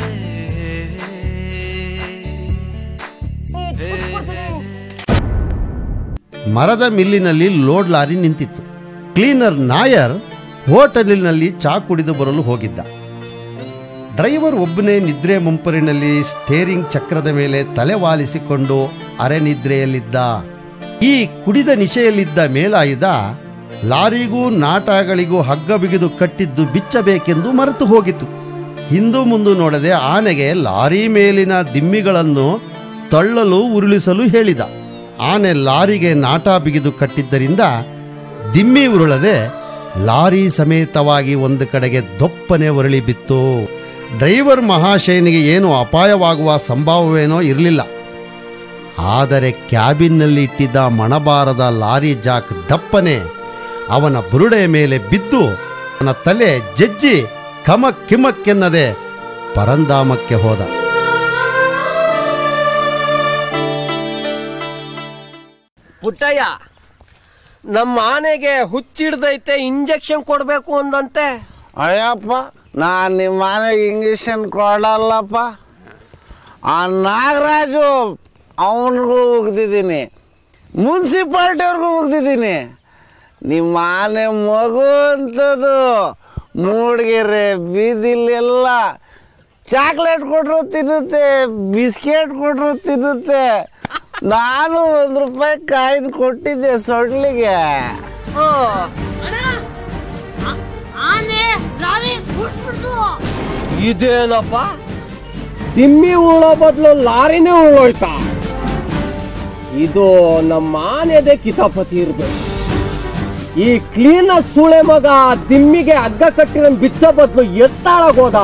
ಮರದ ಮಿಲ್ಲಿನಲ್ಲಿ ಲೋಡ್ ಲಾರಿ ನಿಂತಿತ್ತು. ಕ್ಲೀನರ್ ನಾಯರ್ ಹೋಟೆಲಿನಲ್ಲಿ ಚಾ ಕುಡಿದು ಬರಲು ಹೋಗಿದ್ದ. ಡ್ರೈವರ್ ಒಬ್ಬನೇ ನಿದ್ರೆ ಮುಂಪರಿನಲ್ಲಿ ಸ್ಟೇರಿಂಗ್ ಚಕ್ರದ ಮೇಲೆ ತಲೆ ವಾಲಿಸಿಕೊಂಡು ಅರೆನಿದ್ರೆಯಲ್ಲಿದ್ದ. ಈ ಕುಡಿದ ನಿಶೆಯಲ್ಲಿದ್ದ ಮೇಲಾಯುಧ ಲಾರಿಗೂ ನಾಟಗಳಿಗೂ ಹಗ್ಗ ಬಿಗಿದು ಕಟ್ಟಿದ್ದು ಬಿಚ್ಚಬೇಕೆಂದು ಮರೆತು ಹೋಗಿತ್ತು. ಹಿಂದು ಮುಂದು ನೋಡದೆ ಆನೆಗೆ ಲಾರಿ ಮೇಲಿನ ದಿಮ್ಮಿಗಳನ್ನು ತಳ್ಳಲು ಉರುಳಿಸಲು ಹೇಳಿದ. ಆನೆ ಲಾರಿಗೆ ನಾಟ ಬಿಗಿದು ಕಟ್ಟಿದ್ದರಿಂದ ದಿಮ್ಮಿ ಉರುಳದೆ ಲಾರಿ ಸಮೇತವಾಗಿ ಒಂದು ಕಡೆಗೆ ದೊಪ್ಪನೆ ಉರುಳಿ ಬಿತ್ತು. ಡ್ರೈವರ್ ಮಹಾಶಯನಿಗೆ ಏನು ಅಪಾಯವಾಗುವ ಸಂಭವವೇನೋ ಇರಲಿಲ್ಲ. ಆದರೆ ಕ್ಯಾಬಿನ್ನಲ್ಲಿ ಇಟ್ಟಿದ್ದ ಮಣಬಾರದ ಲಾರಿ ಜಾಕ್ ದಪ್ಪನೆ ಅವನ ಬುರುಡೆಯ ಮೇಲೆ ಬಿದ್ದು ಅವನ ತಲೆ ಜಜ್ಜಿ ಕಮಕ್ ಕಿಮಕ್ಕೆನ್ನದೆ ಪರಂಧಾಮಕ್ಕೆ ಹೋದ. ಪುಟ್ಟಯ್ಯ, ನಮ್ಮ ಆನೆಗೆ ಹುಚ್ಚಿಡ್ದೈತೆ, ಇಂಜೆಕ್ಷನ್ ಕೊಡಬೇಕು ಅಂದಂತೆ. ಅಯ್ಯಪ್ಪ, ನಾನು ನಿಮ್ಮ ಮನೆಗೆ ಇಂಜೆಕ್ಷನ್ ಕೊಡಲ್ಲಪ್ಪ. ಆ ನಾಗರಾಜು ಅವನಿಗೂ ಉಗ್ದಿದ್ದೀನಿ, ಮುನ್ಸಿಪಾಲ್ಟಿಯವ್ರಿಗೂ ಉಗ್ದಿದ್ದೀನಿ. ನಿಮ್ಮ ಆನೆ ಮಗು ಅಂಥದ್ದು ಮೂಡಿಗೆರೆ ಬೀದಿಲೆಲ್ಲ ಚಾಕ್ಲೇಟ್ ಕೊಟ್ಟರು ತಿನ್ನುತ್ತೆ, ಬಿಸ್ಕೆಟ್ ಕೊಟ್ಟರು ತಿನ್ನುತ್ತೆ. ನಾನು ₹1 ಕಾಯಿನ್ ಕೊಟ್ಟಿದ್ದೆ ಸೊಡ್ಲಿಗೆ. ಇದೇನಪ್ಪ, ದಿಮ್ಮಿ ಉರುಳೋ ಬದಲು ಲಾರಿನೇ ಉರುಳೋಯ್ತಾ? ಇದು ನಮ್ಮ ಆನೆದೆ ಕಿತಾಪತಿ ಇರ್ಬೇಕು. ಈ ಕ್ಲೀನರ್ ಸೂಳೆ ಮಗ ದಿಮ್ಮಿಗೆ ಹಗ್ಗ ಕಟ್ಟಿರೋ ಬಿಚ್ಚ ಬದಲು ಎತ್ತಾಳಗೋದ.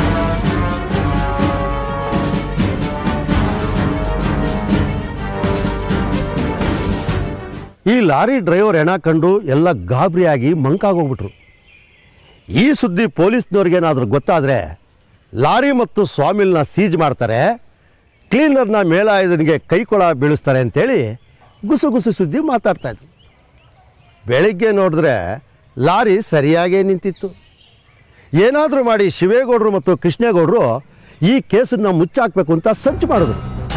ಈ ಲಾರಿ ಡ್ರೈವರ್ ಹೆಣ ಕಂಡು ಎಲ್ಲ ಗಾಬರಿಯಾಗಿ ಮಂಕಾಗೋಗ್ಬಿಟ್ರು. ಈ ಸುದ್ದಿ ಪೊಲೀಸ್ನವ್ರಿಗೇನಾದರೂ ಗೊತ್ತಾದರೆ ಲಾರಿ ಮತ್ತು ಸ್ವಾಮಿಲ್ನ ಸೀಜ್ ಮಾಡ್ತಾರೆ, ಕ್ಲೀನರ್ನ ಮೇಲಾಯುಧನಿಗೆ ಕೈಕೊಳ ಬೀಳಿಸ್ತಾರೆ ಅಂತೇಳಿ ಗುಸು ಗುಸು ಸುದ್ದಿ ಮಾತಾಡ್ತಾಯಿದ್ರು. ಬೆಳಿಗ್ಗೆ ನೋಡಿದ್ರೆ ಲಾರಿ ಸರಿಯಾಗೇ ನಿಂತಿತ್ತು. ಏನಾದರೂ ಮಾಡಿ ಶಿವೇಗೌಡರು ಮತ್ತು ಕೃಷ್ಣೇಗೌಡರು ಈ ಕೇಸನ್ನು ಮುಚ್ಚಾಕಬೇಕು ಅಂತ ಸಂಚು ಮಾಡಿದ್ರು.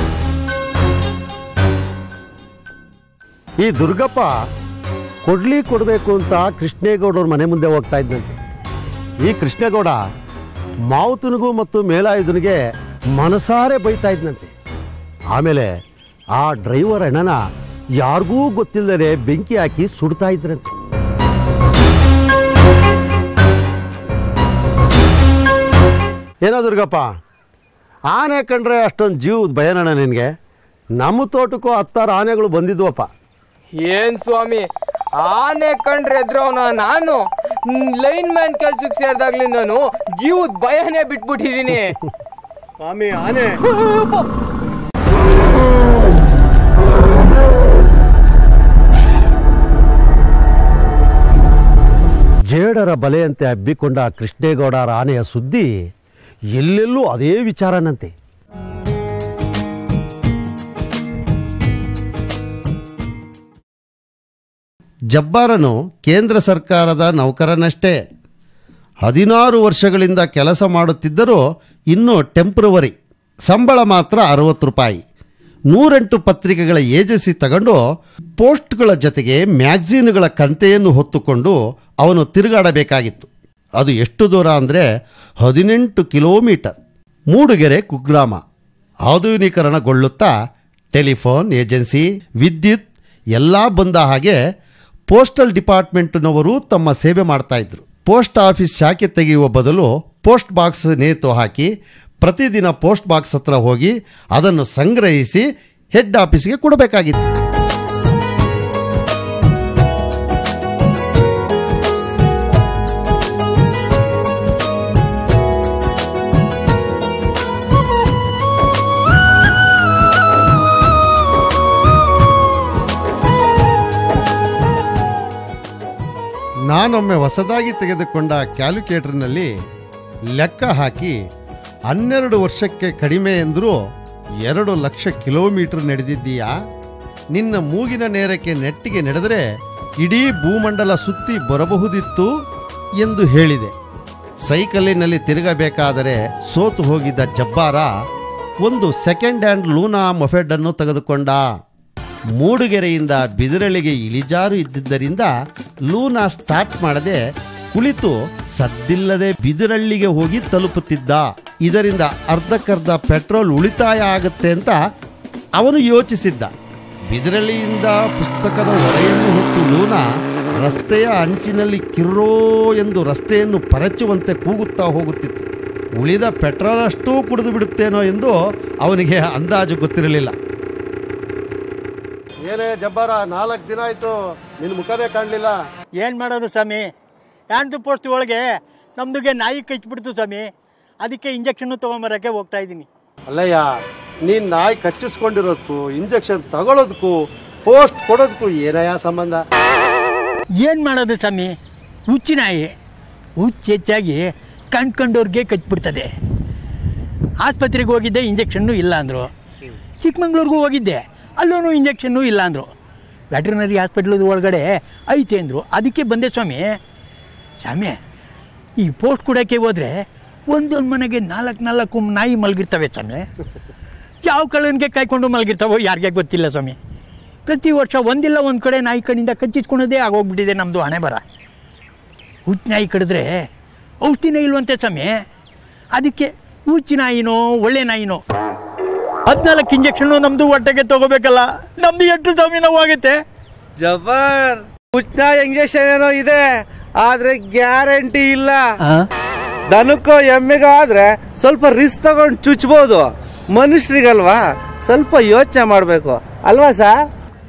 ಈ ದುರ್ಗಪ್ಪ ಕೊಡಬೇಕು ಅಂತ ಕೃಷ್ಣೇಗೌಡರ ಮನೆ ಮುಂದೆ ಹೋಗ್ತಾ ಇದ್ದಂತೆ. ಈ ಕೃಷ್ಣೇಗೌಡ ಮಾವುತನಿಗೂ ಮತ್ತು ಮೇಲಾಯುಧನಿಗೆ ಮನಸಾರೆ ಬೈತಾ ಇದ್ದಂತೆ. ಆಮೇಲೆ ಆ ಡ್ರೈವರ್ ಅಣ್ಣನ ಯಾರಿಗೂ ಗೊತ್ತಿಲ್ಲದೆ ಬೆಂಕಿ ಹಾಕಿ ಸುಡ್ತಾ ಇದ್ರಂತೆ. ಏನೋ ದುರ್ಗಪ್ಪ, ಆನೆ ಕಂಡ್ರೆ ಅಷ್ಟೊಂದು ಜೀವದ ಭಯನಣ್ಣ ನಿನಗೆ? ನಮ್ಮ ತೋಟಕ್ಕೂ 10 ಆನೆಗಳು ಬಂದಿದ್ವಪ್ಪ. ಏನ್ ಸ್ವಾಮಿ, ಆನೆ ಕಂಡ್ರೆ ಎದ್ರವನ ನಾನು ಲೈನ್ ಮ್ಯಾನ್ ಕೆಲ್ಸಕ್ಕೆ ಸೇರಿದಾಗ್ಲಿ ನಾನು ಜೀವದ ಭಯನೇ ಬಿಟ್ಬಿಟ್ಟಿದೀನಿ. ಸ್ವಾಮಿ ಆನೆ ಜೇಡರ ಬಲೆಯಂತೆ ಹಬ್ಬಿಕೊಂಡ ಕೃಷ್ಣೇಗೌಡರ ಆನೆಯ ಸುದ್ದಿ ಎಲ್ಲೆಲ್ಲೂ ಅದೇ ವಿಚಾರನಂತೆ. ಜಬ್ಬಾರನು ಕೇಂದ್ರ ಸರ್ಕಾರದ ನೌಕರನಷ್ಟೇ. 16 ವರ್ಷಗಳಿಂದ ಕೆಲಸ ಮಾಡುತ್ತಿದ್ದರೂ ಇನ್ನೂ ಟೆಂಪ್ರವರಿ. ಸಂಬಳ ಮಾತ್ರ 60 ರೂಪಾಯಿ. 108 ಪತ್ರಿಕೆಗಳ ಏಜೆನ್ಸಿ ತಗೊಂಡು ಪೋಸ್ಟ್ಗಳ ಜೊತೆಗೆ ಮ್ಯಾಗ್ಝೀನ್ಗಳ ಕಂತೆಯನ್ನು ಹೊತ್ತುಕೊಂಡು ಅವನು ತಿರುಗಾಡಬೇಕಾಗಿತ್ತು. ಅದು ಎಷ್ಟು ದೂರ ಅಂದರೆ 18 ಕಿಲೋಮೀಟರ್. ಮೂಡುಗೆರೆ ಕುಗ್ರಾಮ. ಆಧುನೀಕರಣಗೊಳ್ಳುತ್ತಾ ಟೆಲಿಫೋನ್ ಏಜೆನ್ಸಿ, ವಿದ್ಯುತ್ ಎಲ್ಲ ಬಂದ ಹಾಗೆ ಪೋಸ್ಟಲ್ ಡಿಪಾರ್ಟ್ಮೆಂಟ್ನವರು ತಮ್ಮ ಸೇವೆ ಮಾಡ್ತಾಯಿದ್ರು. ಪೋಸ್ಟ್ ಆಫೀಸ್ ಶಾಖೆ ತೆಗೆಯುವ ಬದಲು ಪೋಸ್ಟ್ ಬಾಕ್ಸ್ ನೇತು ಹಾಕಿ ಪ್ರತಿದಿನ ಪೋಸ್ಟ್ ಬಾಕ್ಸ್ ಹತ್ರ ಹೋಗಿ ಅದನ್ನು ಸಂಗ್ರಹಿಸಿ ಹೆಡ್ ಆಫೀಸ್ಗೆ ಕೊಡಬೇಕಾಗಿತ್ತು. ನಾನೊಮ್ಮೆ ಹೊಸದಾಗಿ ತೆಗೆದುಕೊಂಡ ಕ್ಯಾಲ್ಕುಲೇಟರ್ನಲ್ಲಿ ಲೆಕ್ಕ ಹಾಕಿ 12 ವರ್ಷಕ್ಕೆ ಕಡಿಮೆ ಎಂದರೂ 2 ಲಕ್ಷ ಕಿಲೋಮೀಟರ್ ನಡೆದಿದ್ದೀಯಾ? ನಿನ್ನ ಮೂಗಿನ ನೇರಕ್ಕೆ ನೆಟ್ಟಿಗೆ ನಡೆದರೆ ಇಡೀ ಭೂಮಂಡಲ ಸುತ್ತಿ ಬರಬಹುದಿತ್ತು ಎಂದು ಹೇಳಿದೆ. ಸೈಕಲ್ಲಿನಲ್ಲಿ ತಿರುಗಬೇಕಾದರೆ ಸೋತು ಹೋಗಿದ್ದ ಜಬ್ಬಾರ ಒಂದು ಸೆಕೆಂಡ್ ಹ್ಯಾಂಡ್ ಲೂನಾ ಮೊಫೆಡನ್ನು ತೆಗೆದುಕೊಂಡ. ಮೂಡುಗೆರೆಯಿಂದ ಬಿದಿರಳಿಗೆ ಇಳಿಜಾರು ಇದ್ದಿದ್ದರಿಂದ ಲೂನಾ ಸ್ಟಾರ್ಟ್ ಮಾಡದೆ ಕುಳಿತು ಸದ್ದಿಲ್ಲದೆ ಬಿದಿರಳ್ಳಿಗೆ ಹೋಗಿ ತಲುಪುತ್ತಿದ್ದ. ಇದರಿಂದ ಅರ್ಧಕ್ಕರ್ಧ ಪೆಟ್ರೋಲ್ ಉಳಿತಾಯ ಆಗುತ್ತೆ ಅಂತ ಅವನು ಯೋಚಿಸಿದ್ದ. ಬಿದಿರಳ್ಳಿಯಿಂದ ಪುಸ್ತಕದ ಹೊರೆಯನ್ನು ಹೊತ್ತು ಲೂನಾ ರಸ್ತೆಯ ಅಂಚಿನಲ್ಲಿ ಕಿರ್ರೋ ಎಂದು ರಸ್ತೆಯನ್ನು ಪರಚುವಂತೆ ಕೂಗುತ್ತಾ ಹೋಗುತ್ತಿತ್ತು. ಉಳಿದ ಪೆಟ್ರೋಲ್ ಅಷ್ಟೂ ಕುಡಿದು ಬಿಡುತ್ತೇನೋ ಎಂದು ಅವನಿಗೆ ಅಂದಾಜು ಗೊತ್ತಿರಲಿಲ್ಲ. ಏನೇ ಜಬ್ಬಾರ, 4 ದಿನ ಆಯಿತು, ನಿನ್ನ ಮುಖನೇ ಕಾಣಲಿಲ್ಲ. ಏನು ಮಾಡೋದು ಸ್ವಾಮಿ, ಹ್ಯಾಂಡ್ ಪೋಸ್ಟ್ ಒಳಗೆ ನಮ್ದುಗೆ ನಾಯಿ ಕಚ್ಚಿಬಿಡ್ತು ಸ್ವಾಮಿ. ಅದಕ್ಕೆ ಇಂಜೆಕ್ಷನ್ನು ತೊಗೊಂಬರೋಕ್ಕೆ ಹೋಗ್ತಾ ಇದ್ದೀನಿ. ಅಲ್ಲಯ್ಯ, ನೀನು ನಾಯಿ ಕಚ್ಚಿಸ್ಕೊಂಡಿರೋದಕ್ಕೂ ಇಂಜೆಕ್ಷನ್ ತಗೊಳ್ಳೋದಕ್ಕೂ ಪೋಸ್ಟ್ ಕೊಡೋದಕ್ಕೂ ಏನಯ್ಯ ಸಂಬಂಧ? ಏನು ಮಾಡೋದು ಸ್ವಾಮಿ, ಹುಚ್ಚು ನಾಯಿ. ಹುಚ್ಚು ಹೆಚ್ಚಾಗಿ ಕಂಡ್ಕೊಂಡವ್ರಿಗೆ ಕಚ್ಚಿಬಿಡ್ತದೆ. ಆಸ್ಪತ್ರೆಗೆ ಹೋಗಿದ್ದೆ, ಇಂಜೆಕ್ಷನ್ನು ಇಲ್ಲ ಅಂದರು. ಚಿಕ್ಕಮಂಗ್ಳೂರಿಗೂ ಹೋಗಿದ್ದೆ, ಅಲ್ಲೂ ಇಂಜೆಕ್ಷನ್ನು ಇಲ್ಲ ಅಂದರು. ವೆಟ್ರಿನರಿ ಹಾಸ್ಪಿಟ್ಲದ ಒಳಗಡೆ ಐತೆ ಅಂದರು. ಅದಕ್ಕೆ ಬಂದೆ ಸ್ವಾಮಿ. ಸ್ವಾಮಿ, ಈ ಪೋಸ್ಟ್ ಕೊಡೋಕ್ಕೆ ಹೋದರೆ ಒಂದೊಂದು ಮನೆಗೆ 4 ನಾಯಿ ಮಲಗಿರ್ತವೆ ಸ್ವಾಮಿ. ಯಾವ ಕಳ್ಳನಿಗೆ ಕಾಯ್ಕೊಂಡು ಮಲಗಿರ್ತಾವೋ ಯಾರಿಗೆ ಗೊತ್ತಿಲ್ಲ ಸ್ವಾಮಿ. ಪ್ರತಿ ವರ್ಷ ಒಂದಿಲ್ಲ ಒಂದು ಕಡೆ ನಾಯಿ ಕಣ್ಣಿಂದ ಕಚ್ಚಿಸ್ಕೊಳೋದೇ ಆಗೋಗ್ಬಿಟ್ಟಿದೆ ನಮ್ಮದು ಹಣೆ ಬರ. ಹುಚ್ಚು ನಾಯಿ ಕಡಿದ್ರೆ ಔಷಧಿನೇ ಇಲ್ವಂತೆ ಸ್ವಾಮಿ. ಅದಕ್ಕೆ ಹುಚ್ಚು ನಾಯಿನೋ ಒಳ್ಳೆ ನಾಯಿನೋ 14 ಇಂಜೆಕ್ಷನ್ನು ನಮ್ಮದು ಹೊಟ್ಟೆಗೆ ತಗೋಬೇಕಲ್ಲ. ನಮ್ಮದು ಎಷ್ಟು ಸ್ವಾಮಿ ನೋವಾಗುತ್ತೆ. ಜಬ್ಬಾರ್, ಹುಚ್ಚ ಇಂಜೆಕ್ಷನ್ ಏನೋ ಇದೆ, ಆದ್ರೆ ಗ್ಯಾರಂಟಿ ಇಲ್ಲ. ದನಕ್ಕೋ ಎಮ್ಮೆಗೋ ಆದ್ರೆ ಸ್ವಲ್ಪ ರಿಸ್ಕ್ ತಗೊಂಡು ಚುಚ್ಬೋದು. ಮನುಷ್ಯರಿಗಲ್ವಾ, ಸ್ವಲ್ಪ ಯೋಚನೆ ಮಾಡಬೇಕು ಅಲ್ವಾ ಸರ್?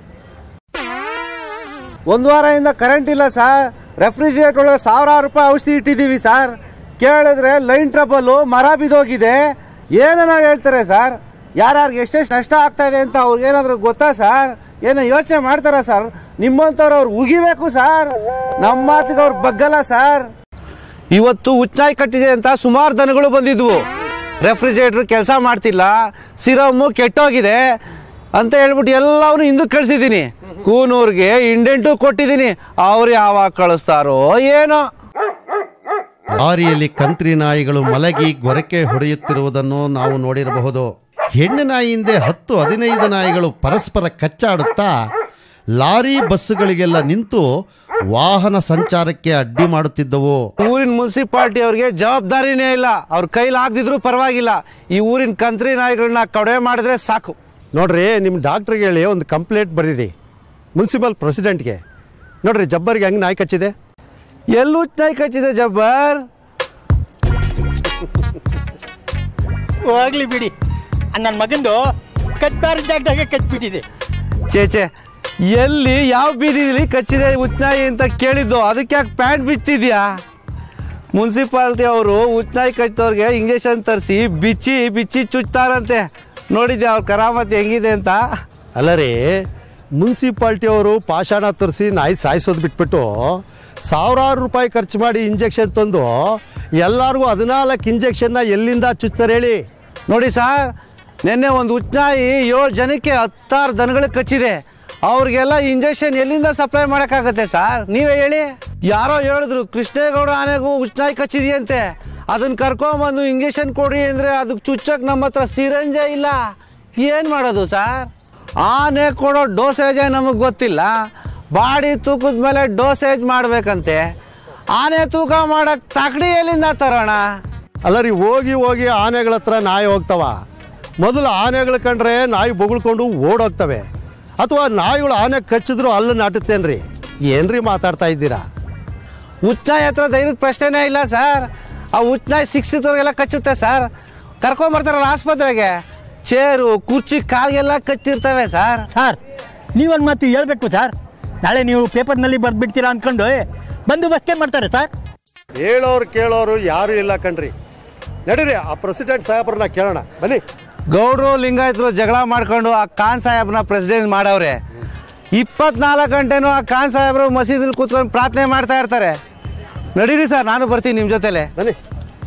1 ವಾರದಿಂದ ಕರೆಂಟ್ ಇಲ್ಲ ಸರ್. ರೆಫ್ರಿಜಿರೇಟರ್ ಒಳಗೆ 1000 ರೂಪಾಯಿ ಔಷಧಿ ಇಟ್ಟಿದ್ದೀವಿ ಸರ್. ಕೇಳಿದ್ರೆ ಲೈನ್ ಟ್ರಬಲ್ಲು, ಮರ ಬಿದ್ದೋಗಿದೆ, ಏನೇನೋ ಹೇಳ್ತಾರೆ ಸರ್. ಯಾರ್ಯಾರಿಗೆ ಎಷ್ಟೆಷ್ಟು ನಷ್ಟ ಆಗ್ತಾ ಇದೆ ಅಂತ ಅವ್ರಿಗೇನಾದ್ರೂ ಗೊತ್ತಾ ಸರ್? ಏನೋ ಯೋಚನೆ ಮಾಡ್ತಾರ ಸರ್? ನಿಮ್ಮಂಥವ್ರು ಅವ್ರು ಉಗಿಬೇಕು ಸರ್. ನಮ್ಮ ಮಾತಿಗೆ ಅವ್ರು ಬಗ್ಗಲ್ಲ ಸರ್. ಇವತ್ತು ಹುಚ್ಚಾಯಿ ಕಟ್ಟಿದೆ ಅಂತ ಸುಮಾರು ದನಗಳು ಬಂದಿದ್ವು. ರೆಫ್ರಿಜರೇಟ್ರ್ ಕೆಲಸ ಮಾಡ್ತಿಲ್ಲ, ಸಿರಮ್ಮು ಕೆಟ್ಟೋಗಿದೆ ಅಂತ ಹೇಳ್ಬಿಟ್ಟು ಎಲ್ಲವನ್ನೂ ಹಿಂದಕ್ಕೆ ಕಳಿಸಿದ್ದೀನಿ. ಕೂನೂರ್ಗೆ ಇಂಡೆಂಟು ಕೊಟ್ಟಿದ್ದೀನಿ. ಅವ್ರು ಯಾವಾಗ ಕಳಿಸ್ತಾರೋ ಏನೋ. ದಾರಿಯಲ್ಲಿ ಕಂತ್ರಿ ನಾಯಿಗಳು ಮಲಗಿ ಗೊರಕೆ ಹೊಡೆಯುತ್ತಿರುವುದನ್ನು ನಾವು ನೋಡಿರಬಹುದು. ಹೆಣ್ಣು ನಾಯಿಯಿಂದ 10-15 ನಾಯಿಗಳು ಪರಸ್ಪರ ಕಚ್ಚಾಡುತ್ತಾ ಲಾರಿ ಬಸ್ಸುಗಳಿಗೆಲ್ಲ ನಿಂತು ವಾಹನ ಸಂಚಾರಕ್ಕೆ ಅಡ್ಡಿ ಮಾಡುತ್ತಿದ್ದವು. ಊರಿನ ಮುನ್ಸಿಪಾಲ್ಟಿ ಅವ್ರಿಗೆ ಜವಾಬ್ದಾರಿನೇ ಇಲ್ಲ. ಅವ್ರ ಕೈಲಿ ಆಗದಿದ್ರು ಪರವಾಗಿಲ್ಲ, ಈ ಊರಿನ ಕಂತ್ರಿ ನಾಯಿಗಳನ್ನ ಕಡಿಮೆ ಮಾಡಿದ್ರೆ ಸಾಕು. ನೋಡ್ರಿ, ನಿಮ್ಮ ಡಾಕ್ಟ್ರಿಗೆ ಹೇಳಿ ಒಂದು ಕಂಪ್ಲೇಂಟ್ ಬರೀರಿ ಮುನ್ಸಿಪಲ್ ಪ್ರೆಸಿಡೆಂಟ್ಗೆ. ನೋಡ್ರಿ, ಜಬ್ಬರ್ಗೆ ಹೆಂಗೆ ನಾಯಿ ಕಚ್ಚಿದೆ. ಎಲ್ಲೂ ನಾಯಿ ಕಚ್ಚಿದೆ ಜಬ್ಬರ್? ಹೋಗ್ಲಿ ಬಿಡಿ, ನನ್ನ ಮಗಂದು ಕಚ್ಬಾರ ಜಾಗದಾಗ ಕಚ್ಬಿಟ್ಟಿದೆ. ಚೇಚೆ, ಎಲ್ಲಿ ಯಾವ ಬೀದಿಲಿ ಕಚ್ಚಿದೆ ಉಚ್ಚನಾಯಿ ಅಂತ ಕೇಳಿದ್ದು, ಅದಕ್ಕೆ ಯಾಕೆ ಪ್ಯಾಂಟ್ ಬಿಚ್ತಿದ್ಯಾ? ಮುನ್ಸಿಪಾಲ್ಟಿ ಅವರು ಉಚ್ಚನಾಯಿ ಕಚ್ಚಿದವ್ರಿಗೆ ಇಂಜೆಕ್ಷನ್ ತರಿಸಿ ಬಿಚ್ಚಿ ಬಿಚ್ಚಿ ಚುಚ್ತಾರಂತೆ. ನೋಡಿದ್ದೆ ಅವ್ರ ಕರಾಮತಿ ಹೆಂಗಿದೆ ಅಂತ. ಅಲ್ಲ ರೀ, ಮುನ್ಸಿಪಾಲ್ಟಿಯವರು ಪಾಷಾಣ ತರಿಸಿ ನಾಯಿ ಸಾಯಿಸೋದು ಬಿಟ್ಬಿಟ್ಟು ಸಾವಿರಾರು ರೂಪಾಯಿ ಖರ್ಚು ಮಾಡಿ ಇಂಜೆಕ್ಷನ್ ತಂದು ಎಲ್ಲರಿಗೂ 14 ಇಂಜೆಕ್ಷನ್ನ ಎಲ್ಲಿಂದ ಚುಚ್ತಾರೆ ಹೇಳಿ? ನೋಡಿ ಸರ್, ನಿನ್ನೆ ಒಂದು ಉಚ್ಚನಾಯಿ 7 ಜನಕ್ಕೆ 16 ದನಗಳಿಗೆ ಕಚ್ಚಿದೆ. ಅವ್ರಿಗೆಲ್ಲ ಇಂಜೆಕ್ಷನ್ ಎಲ್ಲಿಂದ ಸಪ್ಲೈ ಮಾಡೋಕ್ಕಾಗತ್ತೆ ಸರ್, ನೀವೇ ಹೇಳಿ? ಯಾರೋ ಹೇಳಿದ್ರು ಕೃಷ್ಣೇಗೌಡ ಆನೆಗೂ ಉಚ್ಚನಾಯಿ ಕಚ್ಚಿದೆಯಂತೆ, ಅದನ್ನು ಕರ್ಕೊಂಬಂದು ಇಂಜೆಕ್ಷನ್ ಕೊಡಿ ಅಂದರೆ ಅದಕ್ಕೆ ಚುಚ್ಚಕ್ಕೆ ನಮ್ಮ ಹತ್ರ ಸಿರಂಜೆ ಇಲ್ಲ. ಏನು ಮಾಡೋದು ಸರ್? ಆನೆ ಕೊಡೋ ಡೋಸೇಜೇ ನಮಗೆ ಗೊತ್ತಿಲ್ಲ. ಬಾಡಿ ತೂಕದ ಮೇಲೆ ಡೋಸೇಜ್ ಮಾಡಬೇಕಂತೆ. ಆನೆ ತೂಕ ಮಾಡೋಕ್ಕೆ ತಕಡಿ ಎಲ್ಲಿಂದ ತರೋಣ? ಅಲ್ಲ ರೀ, ಹೋಗಿ ಹೋಗಿ ಆನೆಗಳ ಹತ್ರ ನಾಯಿ ಹೋಗ್ತಾವ. ಮೊದಲು ಆನೆಗಳು ಕಂಡ್ರೆ ನಾಯಿ ಬೊಗಳ್ಕೊಂಡು ಓಡೋಗ್ತವೆ, ಅಥವಾ ನಾಯಿಗಳು ಆನೆ ಕಚ್ಚಿದ್ರು ಅಲ್ಲೂ ನಾಟುತ್ತೇನ್ರಿ? ಏನ್ರಿ ಮಾತಾಡ್ತಾ ಇದ್ದೀರಾ? ಉಚ್ಚನಾಯಿ ಹತ್ರ ಧೈರ್ಯದ ಪ್ರಶ್ನೆನೇ ಇಲ್ಲ ಸರ್. ಆ ಉಚ್ಚನಾಯಿ ಶಿಕ್ಷಿತವ್ರಿಗೆಲ್ಲ ಕಚ್ಚುತ್ತೆ ಸರ್. ಕರ್ಕೊಂಬರ್ತಾರಲ್ಲ ಆಸ್ಪತ್ರೆಗೆ, ಚೇರು ಕುರ್ಚಿ ಕಾಲಿಗೆಲ್ಲ ಕಚ್ಚಿರ್ತವೆ ಸರ್. ಸರ್, ನೀವೊಂದು ಮಾತು ಹೇಳ್ಬೇಕು ಸರ್. ನಾಳೆ ನೀವು ಪೇಪರ್ನಲ್ಲಿ ಬರೆದ್ಬಿಡ್ತೀರಾ ಅಂದ್ಕೊಂಡು ಬಂದೋಬಸ್ತ್ ಏನು ಮಾಡ್ತಾರೆ ಸರ್? ಹೇಳೋರು ಕೇಳೋರು ಯಾರೂ ಇಲ್ಲ ಕಣ್ರಿ. ನಡೀರಿ, ಆ ಪ್ರೆಸಿಡೆಂಟ್ ಸಾಹೇಬ್ರನ್ನ ಕೇಳೋಣ ಬನ್ನಿ. ಗೌಡ್ರು ಲಿಂಗಾಯತರು ಜಗಳ ಮಾಡ್ಕೊಂಡು ಆ ಖಾನ್ ಸಾಹೇಬ್ನ ಪ್ರೆಸಿಡೆಂಟ್ ಮಾಡವ್ರೆ. 24 ಗಂಟೆನೂ ಆ ಖಾನ್ ಸಾಹೇಬ್ರು ಮಸೀದಿಲಿ ಕೂತ್ಕೊಂಡು ಪ್ರಾರ್ಥನೆ ಮಾಡ್ತಾ ಇರ್ತಾರೆ. ನಡೀರಿ ಸರ್, ನಾನು ಬರ್ತೀನಿ ನಿಮ್ಮ ಜೊತೆಲೆ. ಬನ್ನಿ.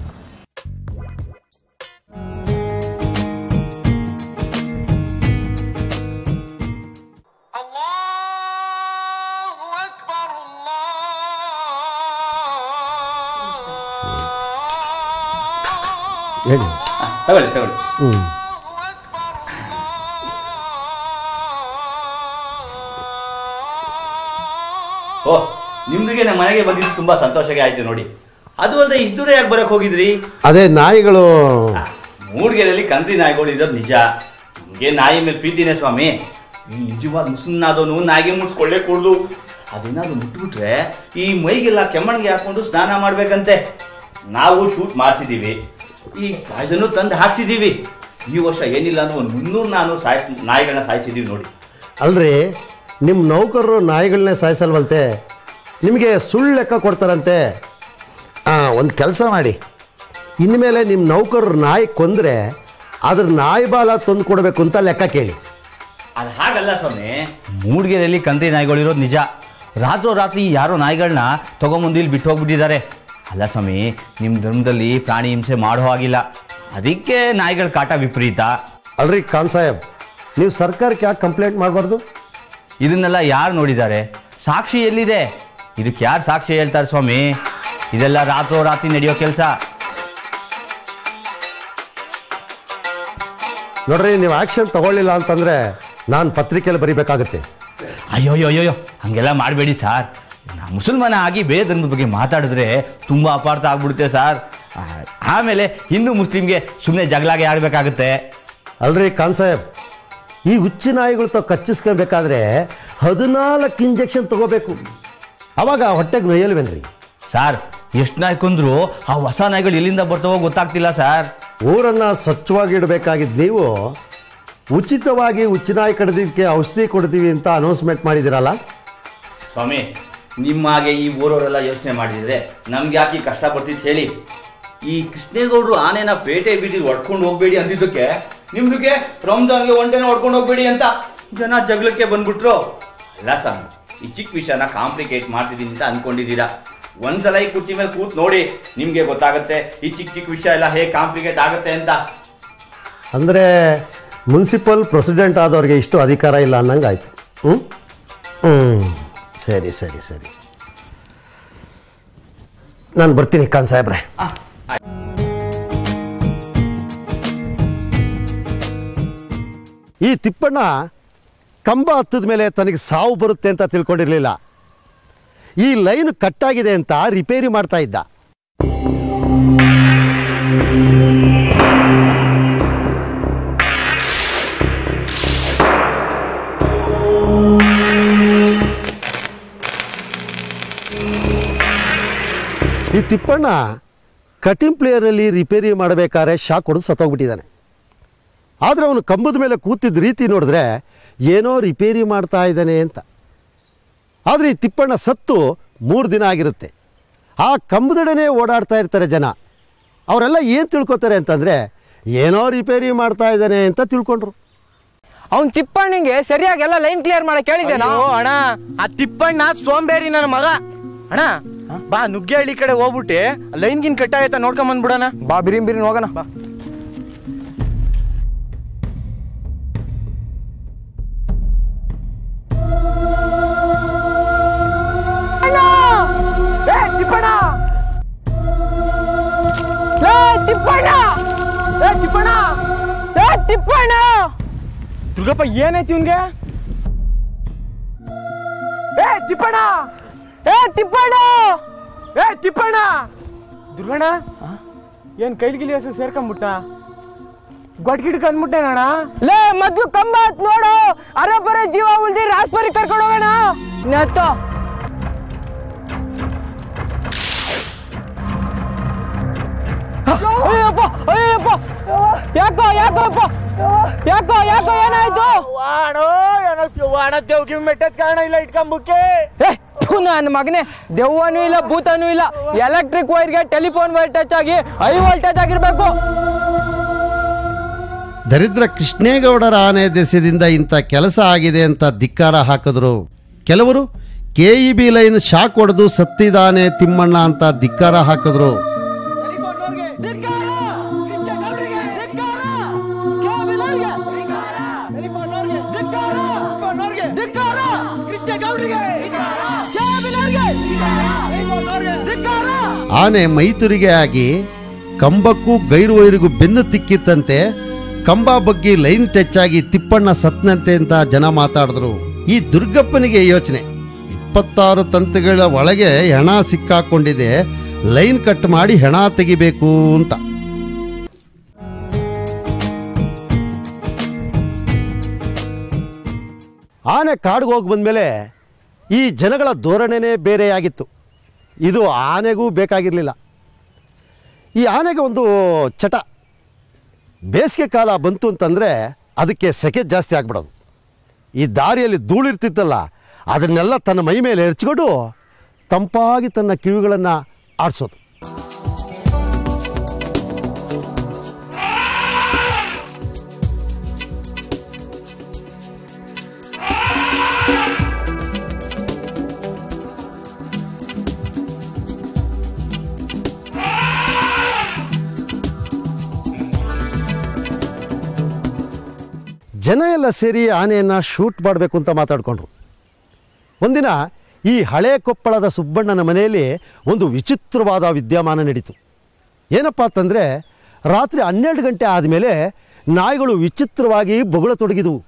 ಹೇಳಿ. ತಗೊಳ್ಳಿ ತಗೊಳ್ಳಿ. ಓಹ್, ನಿಮ್ಗೆ ನಮ್ಮ ಮನೆಗೆ ಬಂದಿದ್ದು ತುಂಬಾ ಸಂತೋಷಕ್ಕೆ ಆಯ್ತು ನೋಡಿ. ಅದು ಅಲ್ಲದೆ ಇಷ್ಟು ದೂರ ಯಾಕೆ ಬರಕ್ ಹೋಗಿದ್ರಿ? ಅದೇ ನಾಯಿಗಳು ಮೂಡಿಗೆರೆಯಲ್ಲಿ ಕಂತ್ರಿ ನಾಯಿಗಳು ಇರೋದು ನಿಜ. ನಿಮ್ಗೆ ನಾಯಿ ಮೇಲೆ ಪ್ರೀತಿನೇ ಸ್ವಾಮಿ. ಈ ನಿಜವಾದ ಮುಸುನ್ನಾದವನು ನಾಯಿಗೆ ಮುಡ್ಸ್ಕೊಳ್ಳೇ ಕೊಡ್ದು. ಅದೇನಾದ್ರು ಮುಟ್ಬಿಟ್ರೆ ಈ ಮೈಗೆಲ್ಲ ಕೆಮ್ಮಣ್ಗೆ ಹಾಕೊಂಡು ಸ್ನಾನ ಮಾಡ್ಬೇಕಂತೆ. ನಾವು ಶೂಟ್ ಮಾಡಿಸಿದೀವಿ, ಈ ಪಾಯ್ಸನ್ನು ತಂದು ಹಾಕ್ಸಿದೀವಿ. ಈ ವರ್ಷ ಏನಿಲ್ಲ ಅಂದ್ರೆ ಒಂದು 300 ನಾಯಿಗಳನ್ನ ಸಾಯಿಸಿದೀವಿ ನೋಡಿ. ಅಲ್ರಿ, ನಿಮ್ಮ ನೌಕರರು ನಾಯಿಗಳನ್ನೇ ಸಾಯಿಸಲ್ವಂತೆ, ನಿಮಗೆ ಸುಳ್ಳು ಲೆಕ್ಕ ಕೊಡ್ತಾರಂತೆ. ಒಂದು ಕೆಲಸ ಮಾಡಿ, ಇನ್ಮೇಲೆ ನಿಮ್ಮ ನೌಕರರು ನಾಯಿ ಕೊಂದರೆ ಅದ್ರ ನಾಯಿ ಬಾಲ ತಂದು ಕೊಡಬೇಕು ಅಂತ ಲೆಕ್ಕ ಕೇಳಿ. ಅದು ಹಾಗಲ್ಲ ಸ್ವಾಮಿ. ಮೂಡಿಗೆರೆಯಲ್ಲಿ ಕಂತ್ರಿ ನಾಯಿಗಳಿರೋದು ನಿಜ. ರಾತ್ರಿ ಯಾರೋ ನಾಯಿಗಳನ್ನ ತಗೊಂಬಂದು ಇಲ್ಲಿ ಬಿಟ್ಟು ಹೋಗ್ಬಿಟ್ಟಿದ್ದಾರೆ. ಅಲ್ಲ ಸ್ವಾಮಿ, ನಿಮ್ಮ ಧರ್ಮದಲ್ಲಿ ಪ್ರಾಣಿ ಹಿಂಸೆ ಮಾಡೋ ಹಾಗಿಲ್ಲ, ಅದಕ್ಕೆ ನಾಯಿಗಳ ಕಾಟ ವಿಪರೀತ. ಅಲ್ರಿ ಖಾನ್ ಸಾಹೇಬ್, ನೀವು ಸರ್ಕಾರಕ್ಕೆ ಯಾಕೆ ಕಂಪ್ಲೇಂಟ್ ಮಾಡಬಾರ್ದು? ಇದನ್ನೆಲ್ಲ ಯಾರು ನೋಡಿದ್ದಾರೆ? ಸಾಕ್ಷಿ ಎಲ್ಲಿದೆ? ಇದಕ್ಕೆ ಯಾರು ಸಾಕ್ಷಿ ಹೇಳ್ತಾರೆ ಸ್ವಾಮಿ? ಇದೆಲ್ಲ ರಾತ್ರಿ ನಡೆಯೋ ಕೆಲಸ. ನೋಡ್ರಿ, ನೀವು ಆ್ಯಕ್ಷನ್ ತಗೊಳ್ಳಿಲ್ಲ ಅಂತಂದರೆ ನಾನು ಪತ್ರಿಕೆಯಲ್ಲಿ ಬರೀಬೇಕಾಗುತ್ತೆ. ಅಯ್ಯೋ ಹಂಗೆಲ್ಲ ಮಾಡಬೇಡಿ ಸಾರ್. ಮುಸಲ್ಮಾನ ಆಗಿ ಬೇರೆ ಧರ್ಮದ ಬಗ್ಗೆ ಮಾತಾಡಿದ್ರೆ ತುಂಬ ಅಪಾರ್ಥ ಆಗ್ಬಿಡುತ್ತೆ ಸಾರ್. ಆಮೇಲೆ ಹಿಂದೂ ಮುಸ್ಲಿಮ್ಗೆ ಸುಮ್ಮನೆ ಜಗಳಾಗೆ ಆಡಬೇಕಾಗುತ್ತೆ. ಅಲ್ರಿ ಖಾನ್ ಸಾಹೇಬ್, ಈ ಹುಚ್ಚು ನಾಯಿಗಳು ತಾವು ಕಚ್ಚಿಸ್ಕೊಬೇಕಾದ್ರೆ 14 ಇಂಜೆಕ್ಷನ್ ತಗೋಬೇಕು, ಅವಾಗ ಹೊಟ್ಟೆಗೆ ನೋಯಲ್ವೇನ್ರಿ? ಸಾರ್, ಎಷ್ಟು ನಾಯಿ ಕೊಂದ್ರು ಆ ಹೊಸ ನಾಯಿಗಳು ಎಲ್ಲಿಂದ ಬರ್ತಾವೋ ಗೊತ್ತಾಗ್ತಿಲ್ಲ ಸರ್. ಊರನ್ನು ಸ್ವಚ್ಛವಾಗಿ ಇಡಬೇಕಾಗಿದ್ದು ನೀವು ಉಚಿತವಾಗಿ ಹುಚ್ಚು ನಾಯಿ ಕಡಿದಕ್ಕೆ ಔಷಧಿ ಕೊಡ್ತೀವಿ ಅಂತ ಅನೌನ್ಸ್ಮೆಂಟ್ ಮಾಡಿದಿರಲ್ಲ ಸ್ವಾಮಿ. ನಿಮ್ಮಾಗೆ ಈ ಊರವರೆಲ್ಲ ಯೋಚನೆ ಮಾಡಿದ್ರೆ ನಮ್ಗೆ ಯಾಕೆ ಕಷ್ಟ ಬರ್ತಿತ್ತು ಹೇಳಿ? ಈ ಕೃಷ್ಣೇಗೌಡರು ಆನೆನ ಪೇಟೆ ಬೀದಿ ಹೊಡ್ಕೊಂಡು ಹೋಗ್ಬೇಡಿ ಅಂದಿದ್ದಕ್ಕೆ ನಿಮ್ದಕ್ಕೆ ರಂಜಾನ್ಗೆ ಒಂಟೆನ ಹೊಡ್ಕೊಂಡು ಹೋಗ್ಬೇಡಿ ಅಂತ ಜನ ಜಗಳಕ್ಕೆ ಬಂದ್ಬಿಟ್ರು. ಅಲ್ಲ ಸ್ವಾಮಿ, ಈ ಚಿಕ್ಕ ವಿಷಯನ ಕಾಂಪ್ಲಿಕೇಟ್ ಮಾಡ್ತಿದ್ದೀನಿ ಅಂತ ಅನ್ಕೊಂಡಿದ್ದೀರಾ. ಒಂದ್ಸಲ ಈ ಕುರ್ಚಿ ಮೇಲೆ ಕೂತ್ ನೋಡಿ, ನಿಮ್ಗೆ ಗೊತ್ತಾಗುತ್ತೆ ಈ ಚಿಕ್ಕ ಚಿಕ್ಕ ವಿಷಯ ಎಲ್ಲ ಹೇಗೆ ಕಾಂಪ್ಲಿಕೇಟ್ ಆಗುತ್ತೆ ಅಂತ. ಅಂದರೆ ಮುನ್ಸಿಪಲ್ ಪ್ರೆಸಿಡೆಂಟ್ ಆದವ್ರಿಗೆ ಇಷ್ಟು ಅಧಿಕಾರ ಇಲ್ಲ ಅನ್ನಂಗೆ ಆಯಿತು. ಸರಿ ಸರಿ ಸರಿ, ನಾನು ಬರ್ತೀನಿ ಖಾನ್ ಸಾಹೇಬ್ರೆ. ಈ ತಿಪ್ಪಣ್ಣ ಕಂಬ ಹತ್ತದ ಮೇಲೆ ತನಗೆ ಸಾವು ಬರುತ್ತೆ ಅಂತ ತಿಳ್ಕೊಂಡಿರಲಿಲ್ಲ. ಈ ಲೈನ್ ಕಟ್ಟಾಗಿದೆ ಅಂತ ರಿಪೇರಿ ಮಾಡ್ತಾ ಇದ್ದ. ಈ ತಿಪ್ಪಣ್ಣ ಕಟಿಂಗ್ ಪ್ಲೇಯರಲ್ಲಿ ರಿಪೇರಿ ಮಾಡಬೇಕಾದ್ರೆ ಶಾಕ್ ಹೊಡೆದು ಸತ್ತೋಗ್ಬಿಟ್ಟಿದ್ದಾನೆ. ಆದರೆ ಅವನು ಕಂಬದ ಮೇಲೆ ಕೂತಿದ್ದ ರೀತಿ ನೋಡಿದ್ರೆ ಏನೋ ರಿಪೇರಿ ಮಾಡ್ತಾ ಇದ್ದಾನೆ ಅಂತ. ಆದರೆ ಈ ತಿಪ್ಪಣ್ಣ ಸತ್ತು 3 ದಿನ ಆಗಿರುತ್ತೆ. ಆ ಕಂಬದೊಡನೆ ಓಡಾಡ್ತಾ ಇರ್ತಾರೆ ಜನ. ಅವರೆಲ್ಲ ಏನು ತಿಳ್ಕೊತಾರೆ ಅಂತಂದರೆ ಏನೋ ರಿಪೇರಿ ಮಾಡ್ತಾ ಇದ್ದಾನೆ ಅಂತ ತಿಳ್ಕೊಂಡ್ರು. ಅವ್ನು ತಿಪ್ಪಣ್ಣಿಗೆ ಸರಿಯಾಗಿ ಎಲ್ಲ ಲೈನ್ ಕ್ಲಿಯರ್ ಮಾಡಕ್ಕೆ ಹೇಳಿದ್ದೇನಾ? ಅಣ್ಣ, ಆ ತಿಪ್ಪಣ್ಣ ಸೋಂಬೇರಿ ನನ್ನ ಮಗ. ಅಣ್ಣ ಬಾ, ನುಗ್ಗೇಹಳ್ಳಿ ಕಡೆ ಹೋಗ್ಬಿಟ್ಟು ಲೈನ್ ಗಿನ್ ಕಟ್ಟಾಗೈತ ನೋಡ್ಕೊಂಡ್ ಬಂದ್ಬಿಡಣ. ಬಾ ಬಿರಿಂ ಬಿರಿನ್ ಹೋಗೋಣ. ಬಾ. ದುರ್ಗಪ್ಪ ಏನಾಯ್ತು ಇವ್ನ್ಗೆ? ತಿಪ್ಪಣ್ಣ, ತಿಪ್ಪಣ್ಣ, ದುರ್ಗಣ್ಣ ಏನ್ ಕೈಲಿಗಿಲಿ ಹೆಸರು ಸೇರ್ಕೊಂಡ್ಬಿಟ್ಟ? ಗೊಡ್ಗಿಡ್ಕ ಅಂದ್ಬಿಟ್ಟೇನಣ್ಣ? ಲೇ ಮೊದ್ಲು ಕಂಬ ಹತ್ ನೋಡು, ಅರೆ ಜೀವ ಉಳ್ದಿ ರಾಸ್ಪರಿ ಕರ್ಕೊಂಡು ಹೋಗೋಣ. ನೆತ್ತೋ ಅಯ್ಯಪ್ಪ ಅಯ್ಯಪ್ಪ, ಯಾಕೋ ಯಾಕೋಪ್ಪ, ಯಾಕೋ ಯಾಕೋ ಏನಾಯ್ತು? ಮೆಟ್ಟದ್ ಕಾರಣ ಇಲ್ಲ ಇಟ್ಕೊಂಬುಕ್ಕೆ. ನನ್ನ ಮಗನೇ, ದೆವ್ವನೂ ಇಲ್ಲ ಭೂತನೂ ಇಲ್ಲ. ಎಲೆಕ್ಟ್ರಿಕ್ ವೈರ್ಗೆ ಟೆಲಿಫೋನ್ ವೈರ್ ಟಚ್ ಆಗಿ ಹೈ ವೋಲ್ಟೇಜ್ ಆಗಿರ್ಬೇಕು. ದರಿದ್ರ ಕೃಷ್ಣೇಗೌಡರ ಆನೆ ದೆಸೆದಿಂದ ಇಂಥ ಕೆಲಸ ಆಗಿದೆ ಅಂತ ಧಿಕ್ಕಾರ ಹಾಕಿದ್ರು. ಕೆಲವರು KEB ಲೈನ್ ಶಾಕ್ ಹೊಡೆದು ಸತ್ತಿದಾನೆ ತಿಮ್ಮಣ್ಣ ಅಂತ ಧಿಕ್ಕಾರ ಹಾಕಿದ್ರು. ಆನೆ ಮೈತುರಿಗೆ ಆಗಿ ಕಂಬಕ್ಕೂ ಗೈರು ವೈರಿಗೂ ಬೆನ್ನು ತಿಕ್ಕಿತ್ತಂತೆ. ಕಂಬ ಬಗ್ಗೆ ಲೈನ್ ಟಚ್ ಆಗಿ ತಿಪ್ಪಣ್ಣ ಸತ್ನಂತೆ ಅಂತ ಜನ ಮಾತಾಡಿದ್ರು. ಈ ದುರ್ಗಪ್ಪನಿಗೆ ಯೋಚನೆ, 26 ತಂತಿಗಳ ಒಳಗೆ ಹೆಣ ಸಿಕ್ಕಾಕೊಂಡಿದೆ, ಲೈನ್ ಕಟ್ ಮಾಡಿ ಹೆಣ ತೆಗಿಬೇಕು ಅಂತ. ಆನೆ ಕಾಡಿಗೆ ಹೋಗಿ ಬಂದಮೇಲೆ ಈ ಜನಗಳ ಧೋರಣೆನೇ ಬೇರೆಯಾಗಿತ್ತು. ಇದು ಆನೆಗೂ ಬೇಕಾಗಿರಲಿಲ್ಲ. ಈ ಆನೆಗೆ ಒಂದು ಚಟ, ಬೇಸಿಗೆ ಕಾಲ ಬಂತು ಅಂತಂದರೆ ಅದಕ್ಕೆ ಸೆಕೆ ಜಾಸ್ತಿ ಆಗಿಬಿಡೋದು. ಈ ದಾರಿಯಲ್ಲಿ ಧೂಳಿರ್ತಿತ್ತಲ್ಲ, ಅದನ್ನೆಲ್ಲ ತನ್ನ ಮೈ ಮೇಲೆ ಎರಚ್ಕೊಂಡು ತಂಪಾಗಿ ತನ್ನ ಕಿವಿಗಳನ್ನು ಆಡಿಸೋದು. ಜನ ಎಲ್ಲ ಸೇರಿ ಆನೆಯನ್ನು ಶೂಟ್ ಮಾಡಬೇಕು ಅಂತ ಮಾತಾಡಿಕೊಂಡ್ರು. ಒಂದಿನ ಈ ಹಳೆ ಕೊಪ್ಪಳದ ಸುಬ್ಬಣ್ಣನ ಮನೆಯಲ್ಲಿ ಒಂದು ವಿಚಿತ್ರವಾದ ವಿದ್ಯಮಾನ ನಡೀತು. ಏನಪ್ಪ ಅಂತಂದರೆ, ರಾತ್ರಿ 12 ಗಂಟೆ ಆದಮೇಲೆ ನಾಯಿಗಳು ವಿಚಿತ್ರವಾಗಿ ಬೊಗಳತೊಡಗಿದವು.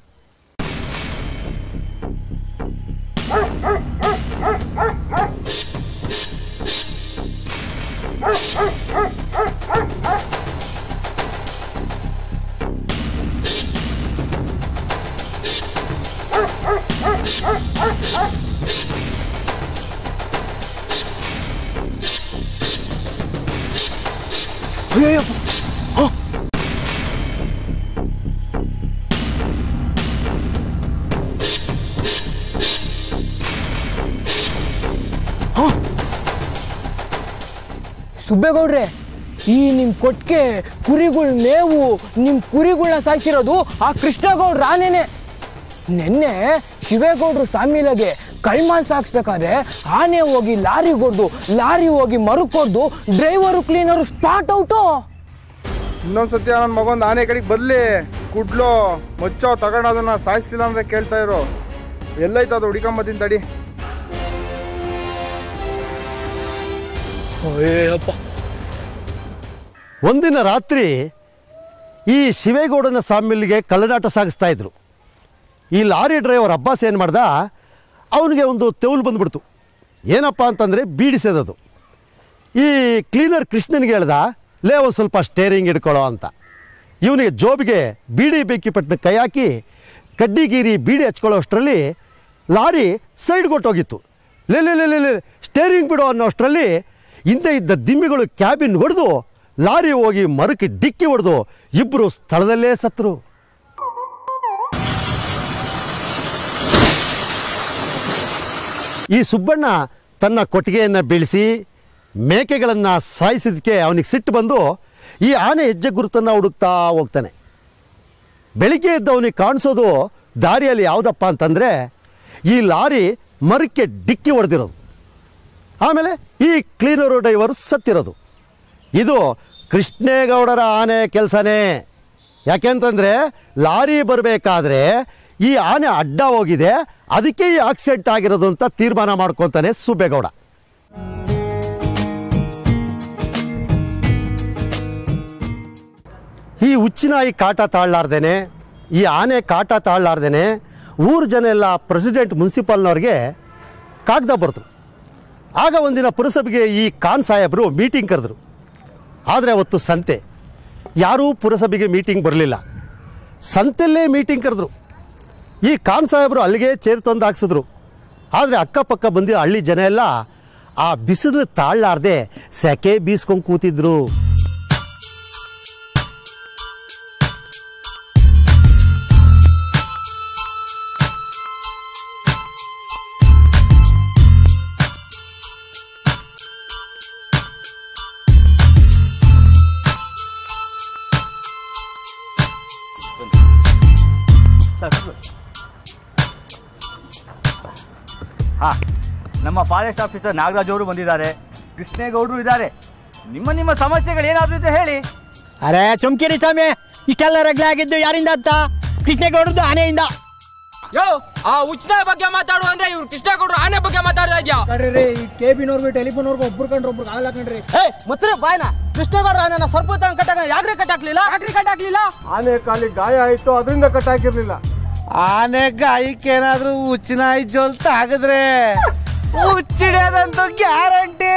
ಸುಬ್ಬೇಗೌಡ್ರೆ, ಈ ನಿಮ್ಮ ಕೊಟ್ಟಿಗೆ ಕುರಿಗಳ ಮೇವು ನಿಮ್ಮ ಕುರಿಗಳನ್ನ ಸಾಯಿಸಿರೋದು ಆ ಕೃಷ್ಣಗೌಡ್ರ ಆನೆನೆ. ನಿನ್ನೆ ಶಿವೇಗೌಡ್ರು ಸಾಮಿಲಗೆ ಕೈಮಾಲ್ ಸಾಗಿಸ್ಬೇಕಾದ್ರೆ ಆನೆ ಹೋಗಿ ಲಾರಿ ಹೊಡೆದು, ಲಾರಿ ಹೋಗಿ ಮರಕ್ಕೆ ಹೊಡೆದು, ಡ್ರೈವರು ಕ್ಲೀನರು ಸ್ಪಾಟ್ ಔಟು. ಇನ್ನೊಂದ್ಸತಿ ನನ್ನ ಮಗೊಂದು ಆನೆ ಕಡೆಗೆ ಬರ್ಲಿ, ಕುಡ್ಲೋ ಮಚ್ಚೋ ತಗೊಂಡೋದನ್ನ ಸಾಯಿಸಿಲ್ಲ ಅಂದ್ರೆ ಕೇಳ್ತಾ ಇರೋ. ಎಲ್ಲೈತ ಅದು ಹುಡಿಕೊಂಬತ್ತೀನಿ ತಡಿ. ಒಂದಿನ ರಾತ್ರಿ ಈ ಶಿವೇಗೌಡನ ಸಾಮಿಲ್ಗೆ ಕಳ್ಳನಾಟ ಸಾಗಿಸ್ತಾ ಇದ್ರು. ಈ ಲಾರಿ ಡ್ರೈವರ್ ಅಬ್ಬಾಸ್ ಏನು ಮಾಡ್ದ, ಅವನಿಗೆ ಒಂದು ತೆವಲು ಬಂದ್ಬಿಡ್ತು. ಏನಪ್ಪ ಅಂತಂದರೆ ಬೀಡಿಸೋದದು. ಈ ಕ್ಲೀನರ್ ಕೃಷ್ಣನಿಗೆ ಹೇಳ್ದ, ಲೇ ಒಂದು ಸ್ವಲ್ಪ ಸ್ಟೇರಿಂಗ್ ಹಿಡ್ಕೊಳ್ಳೋ ಅಂತ. ಇವನಿಗೆ ಜೋಬಿಗೆ ಬೀಡಿ ಬೆಂಕಿ ಪಟ್ಟಣ ಕೈ ಹಾಕಿ ಕಡ್ಡಿಗೀರಿ ಬೀಡಿ ಹಚ್ಕೊಳ್ಳೋ ಅಷ್ಟರಲ್ಲಿ ಲಾರಿ ಸೈಡ್ ಕೊಟ್ಟೋಗಿತ್ತು. ಲೇ ಸ್ಟೇರಿಂಗ್ ಬಿಡೋ ಅನ್ನೋ ಅಷ್ಟರಲ್ಲಿ ಹಿಂದೆ ಇದ್ದ ದಿಮ್ಮಿಗಳು ಕ್ಯಾಬಿನ್ ಹೊಡೆದು ಲಾರಿ ಹೋಗಿ ಮರಕ್ಕೆ ಡಿಕ್ಕಿ ಹೊಡೆದು ಇಬ್ಬರು ಸ್ಥಳದಲ್ಲೇ ಸತ್ತರು. ಈ ಸುಬ್ಬಣ್ಣ ತನ್ನ ಕೊಟ್ಟಿಗೆಯನ್ನು ಬೀಳಿಸಿ ಮೇಕೆಗಳನ್ನು ಸಾಯಿಸಿದಕ್ಕೆ ಅವನಿಗೆ ಸಿಟ್ಟು ಬಂದು ಈ ಆನೆ ಹೆಜ್ಜೆ ಗುರುತನ್ನು ಹುಡುಕ್ತಾ ಹೋಗ್ತಾನೆ. ಬೆಳಿಗ್ಗೆ ಎದ್ದು ಅವನಿಗೆ ಕಾಣಿಸೋದು ದಾರಿಯಲ್ಲಿ ಯಾವುದಪ್ಪ ಅಂತಂದರೆ ಈ ಲಾರಿ ಮರಕ್ಕೆ ಡಿಕ್ಕಿ ಹೊಡೆದಿರೋದು, ಆಮೇಲೆ ಈ ಕ್ಲೀನರು ಡ್ರೈವರು ಸತ್ತಿರೋದು. ಇದು ಕೃಷ್ಣೇಗೌಡರ ಆನೆ ಕೆಲಸನೇ. ಯಾಕೆಂತಂದರೆ ಲಾರಿ ಬರಬೇಕಾದ್ರೆ ಈ ಆನೆ ಅಡ್ಡ ಹೋಗಿದೆ, ಅದಕ್ಕೆ ಈ ಆಕ್ಸಿಡೆಂಟ್ ಆಗಿರೋದು ಅಂತ ತೀರ್ಮಾನ ಮಾಡ್ಕೊತಾನೆ ಸುಬ್ಬೇಗೌಡ. ಈ ಹುಚ್ಚಿನಾಯಿ ಕಾಟ ತಾಳಲಾರ್ದೇನೆ, ಈ ಆನೆ ಕಾಟ ತಾಳಲಾರ್ದೇನೆ ಊರು ಜನ ಎಲ್ಲ ಪ್ರೆಸಿಡೆಂಟ್ ಮುನ್ಸಿಪಾಲ್ನವ್ರಿಗೆ ಕಾಗದ ಬರೆದ್ರು. ಆಗ ಒಂದಿನ ಪುರಸಭೆಗೆ ಈ ಖಾನ್ ಸಾಹೇಬರು ಮೀಟಿಂಗ್ ಕರೆದ್ರು. ಆದರೆ ಅವತ್ತು ಸಂತೆ, ಯಾರೂ ಪುರಸಭೆಗೆ ಮೀಟಿಂಗ್ ಬರಲಿಲ್ಲ. ಸಂತೆಯಲ್ಲೇ ಮೀಟಿಂಗ್ ಕರೆದ್ರು. ಈ ಖಾನ್ ಸಾಹೇಬರು ಅಲ್ಲಿಗೆ ಚೇರ್ ತಂದು ಹಾಕ್ಸಿದ್ರು. ಆದರೆ ಅಕ್ಕಪಕ್ಕ ಬಂದಿರೋ ಹಳ್ಳಿ ಜನ ಎಲ್ಲ ಆ ಬಿಸಿಲು ತಾಳಲಾರ್ದೆ ಸೆಕೆ ಬೀಸ್ಕೊಂಡು ಕೂತಿದ್ರು. ಹಾ, ನಮ್ಮ ಫಾರೆಸ್ಟ್ ಆಫೀಸರ್ ನಾಗರಾಜ್ ಅವರು ಬಂದಿದ್ದಾರೆ, ಕೃಷ್ಣೇಗೌಡರು ಇದ್ದಾರೆ. ನಿಮ್ಮ ಸಮಸ್ಯೆಗಳು ಏನಾದ್ರು ಇದ್ರೆ ಹೇಳಿ. ಅರೆ ಚುಮ್ಕಿರಿ ಸ್ವಾಮಿ, ಇಷ್ಟೆಲ್ಲ ರಗ್ಳೆ ಆಗಿದ್ದು ಯಾರಿಂದ ಅಂತ? ಕೃಷ್ಣೇಗೌಡರದ್ದು ಆನೆಯಿಂದ. ಯೋ, ಆ ಉಚ್ಚನ ಬಗ್ಗೆ ಮಾತಾಡು ಅಂದ್ರೆ ಇವ್ರು ಕೃಷ್ಣೇಗೌಡರು ಆನೆ ಬಗ್ಗೆ ಮಾತಾಡ್ತಾ ಇದ್ಯಾ? ಕಡ್ರಿ ಈ ಕೇಬಿನವ್ರಿಗೂ ಟೆಲಿಫೋನ್ವರ್ಗೂ ಒಬ್ರು ಕಂಡ್ರೆ ಒಬ್ರು ಆಗಲ್ಲ ಕಣ್ರಿ. ಮುತ್ರ ಬಾಯ್ನ ಕೃಷ್ಣೇಗೌಡರ ಆನೆನ ಸರ್ಪ ಕಟ್ಟಾಗ ಯಾಕ್ರಿ ಕಟ್ಟಾಕ್ಲಿಲ್ಲ? ಆನೆ ಕಾಲಿಗೆ ಗಾಯ ಆಯ್ತು, ಅದರಿಂದ ಕಟ್ಟಾಕಿರ್ಲಿಲ್ಲ. ಆನೆ ಗಾಯಕ್ಕೇನಾದ್ರೂ ಹುಚ್ಚಿನಾಯಿ ಜೋಲ್ತ ಆಗಿದ್ರೆ ಹುಚ್ಚಿಡಿಯೋದಂತೂ ಗ್ಯಾರಂಟಿ.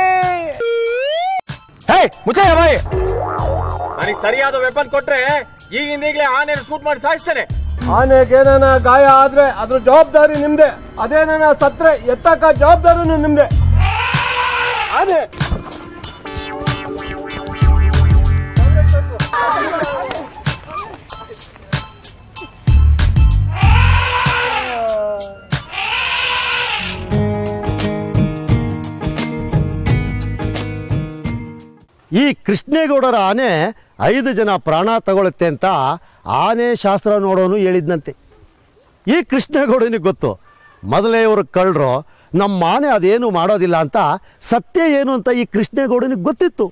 ಮುಚ್ಚಯ್ಯ ಬಾಯಿ, ನನಗೆ ಸರಿಯಾದ ವೆಪನ್ ಕೊಟ್ರೆ ಈಗಿಂದೀಗ್ಲೇ ಆನೆ ಶೂಟ್ ಮಾಡಿ ಸಾಯಿಸ್ತೇನೆ. ಆನೆಗೇನ ಗಾಯ ಆದ್ರೆ ಅದ್ರ ಜವಾಬ್ದಾರಿ ನಿಮ್ದೆ, ಅದೇನ ಸತ್ರೆ ಎತ್ತಕ ಜವಾಬ್ದಾರಿನೂ ನಿಮ್ದೆ. ಆನೆ ಈ ಕೃಷ್ಣೇಗೌಡರ ಆನೆ 5 ಜನ ಪ್ರಾಣ ತಗೊಳುತ್ತೆ ಅಂತ ಆನೆ ಶಾಸ್ತ್ರ ನೋಡೋನು ಹೇಳಿದ್ನಂತೆ. ಈ ಕೃಷ್ಣೇಗೌಡನಿಗೆ ಗೊತ್ತು, ಮೊದಲೇ ಇವರು ಕಳ್ಳರು, ನಮ್ಮ ಆನೆ ಅದೇನು ಮಾಡೋದಿಲ್ಲ ಅಂತ. ಸತ್ಯ ಏನು ಅಂತ ಈ ಕೃಷ್ಣೇಗೌಡನಿಗೆ ಗೊತ್ತಿತ್ತು.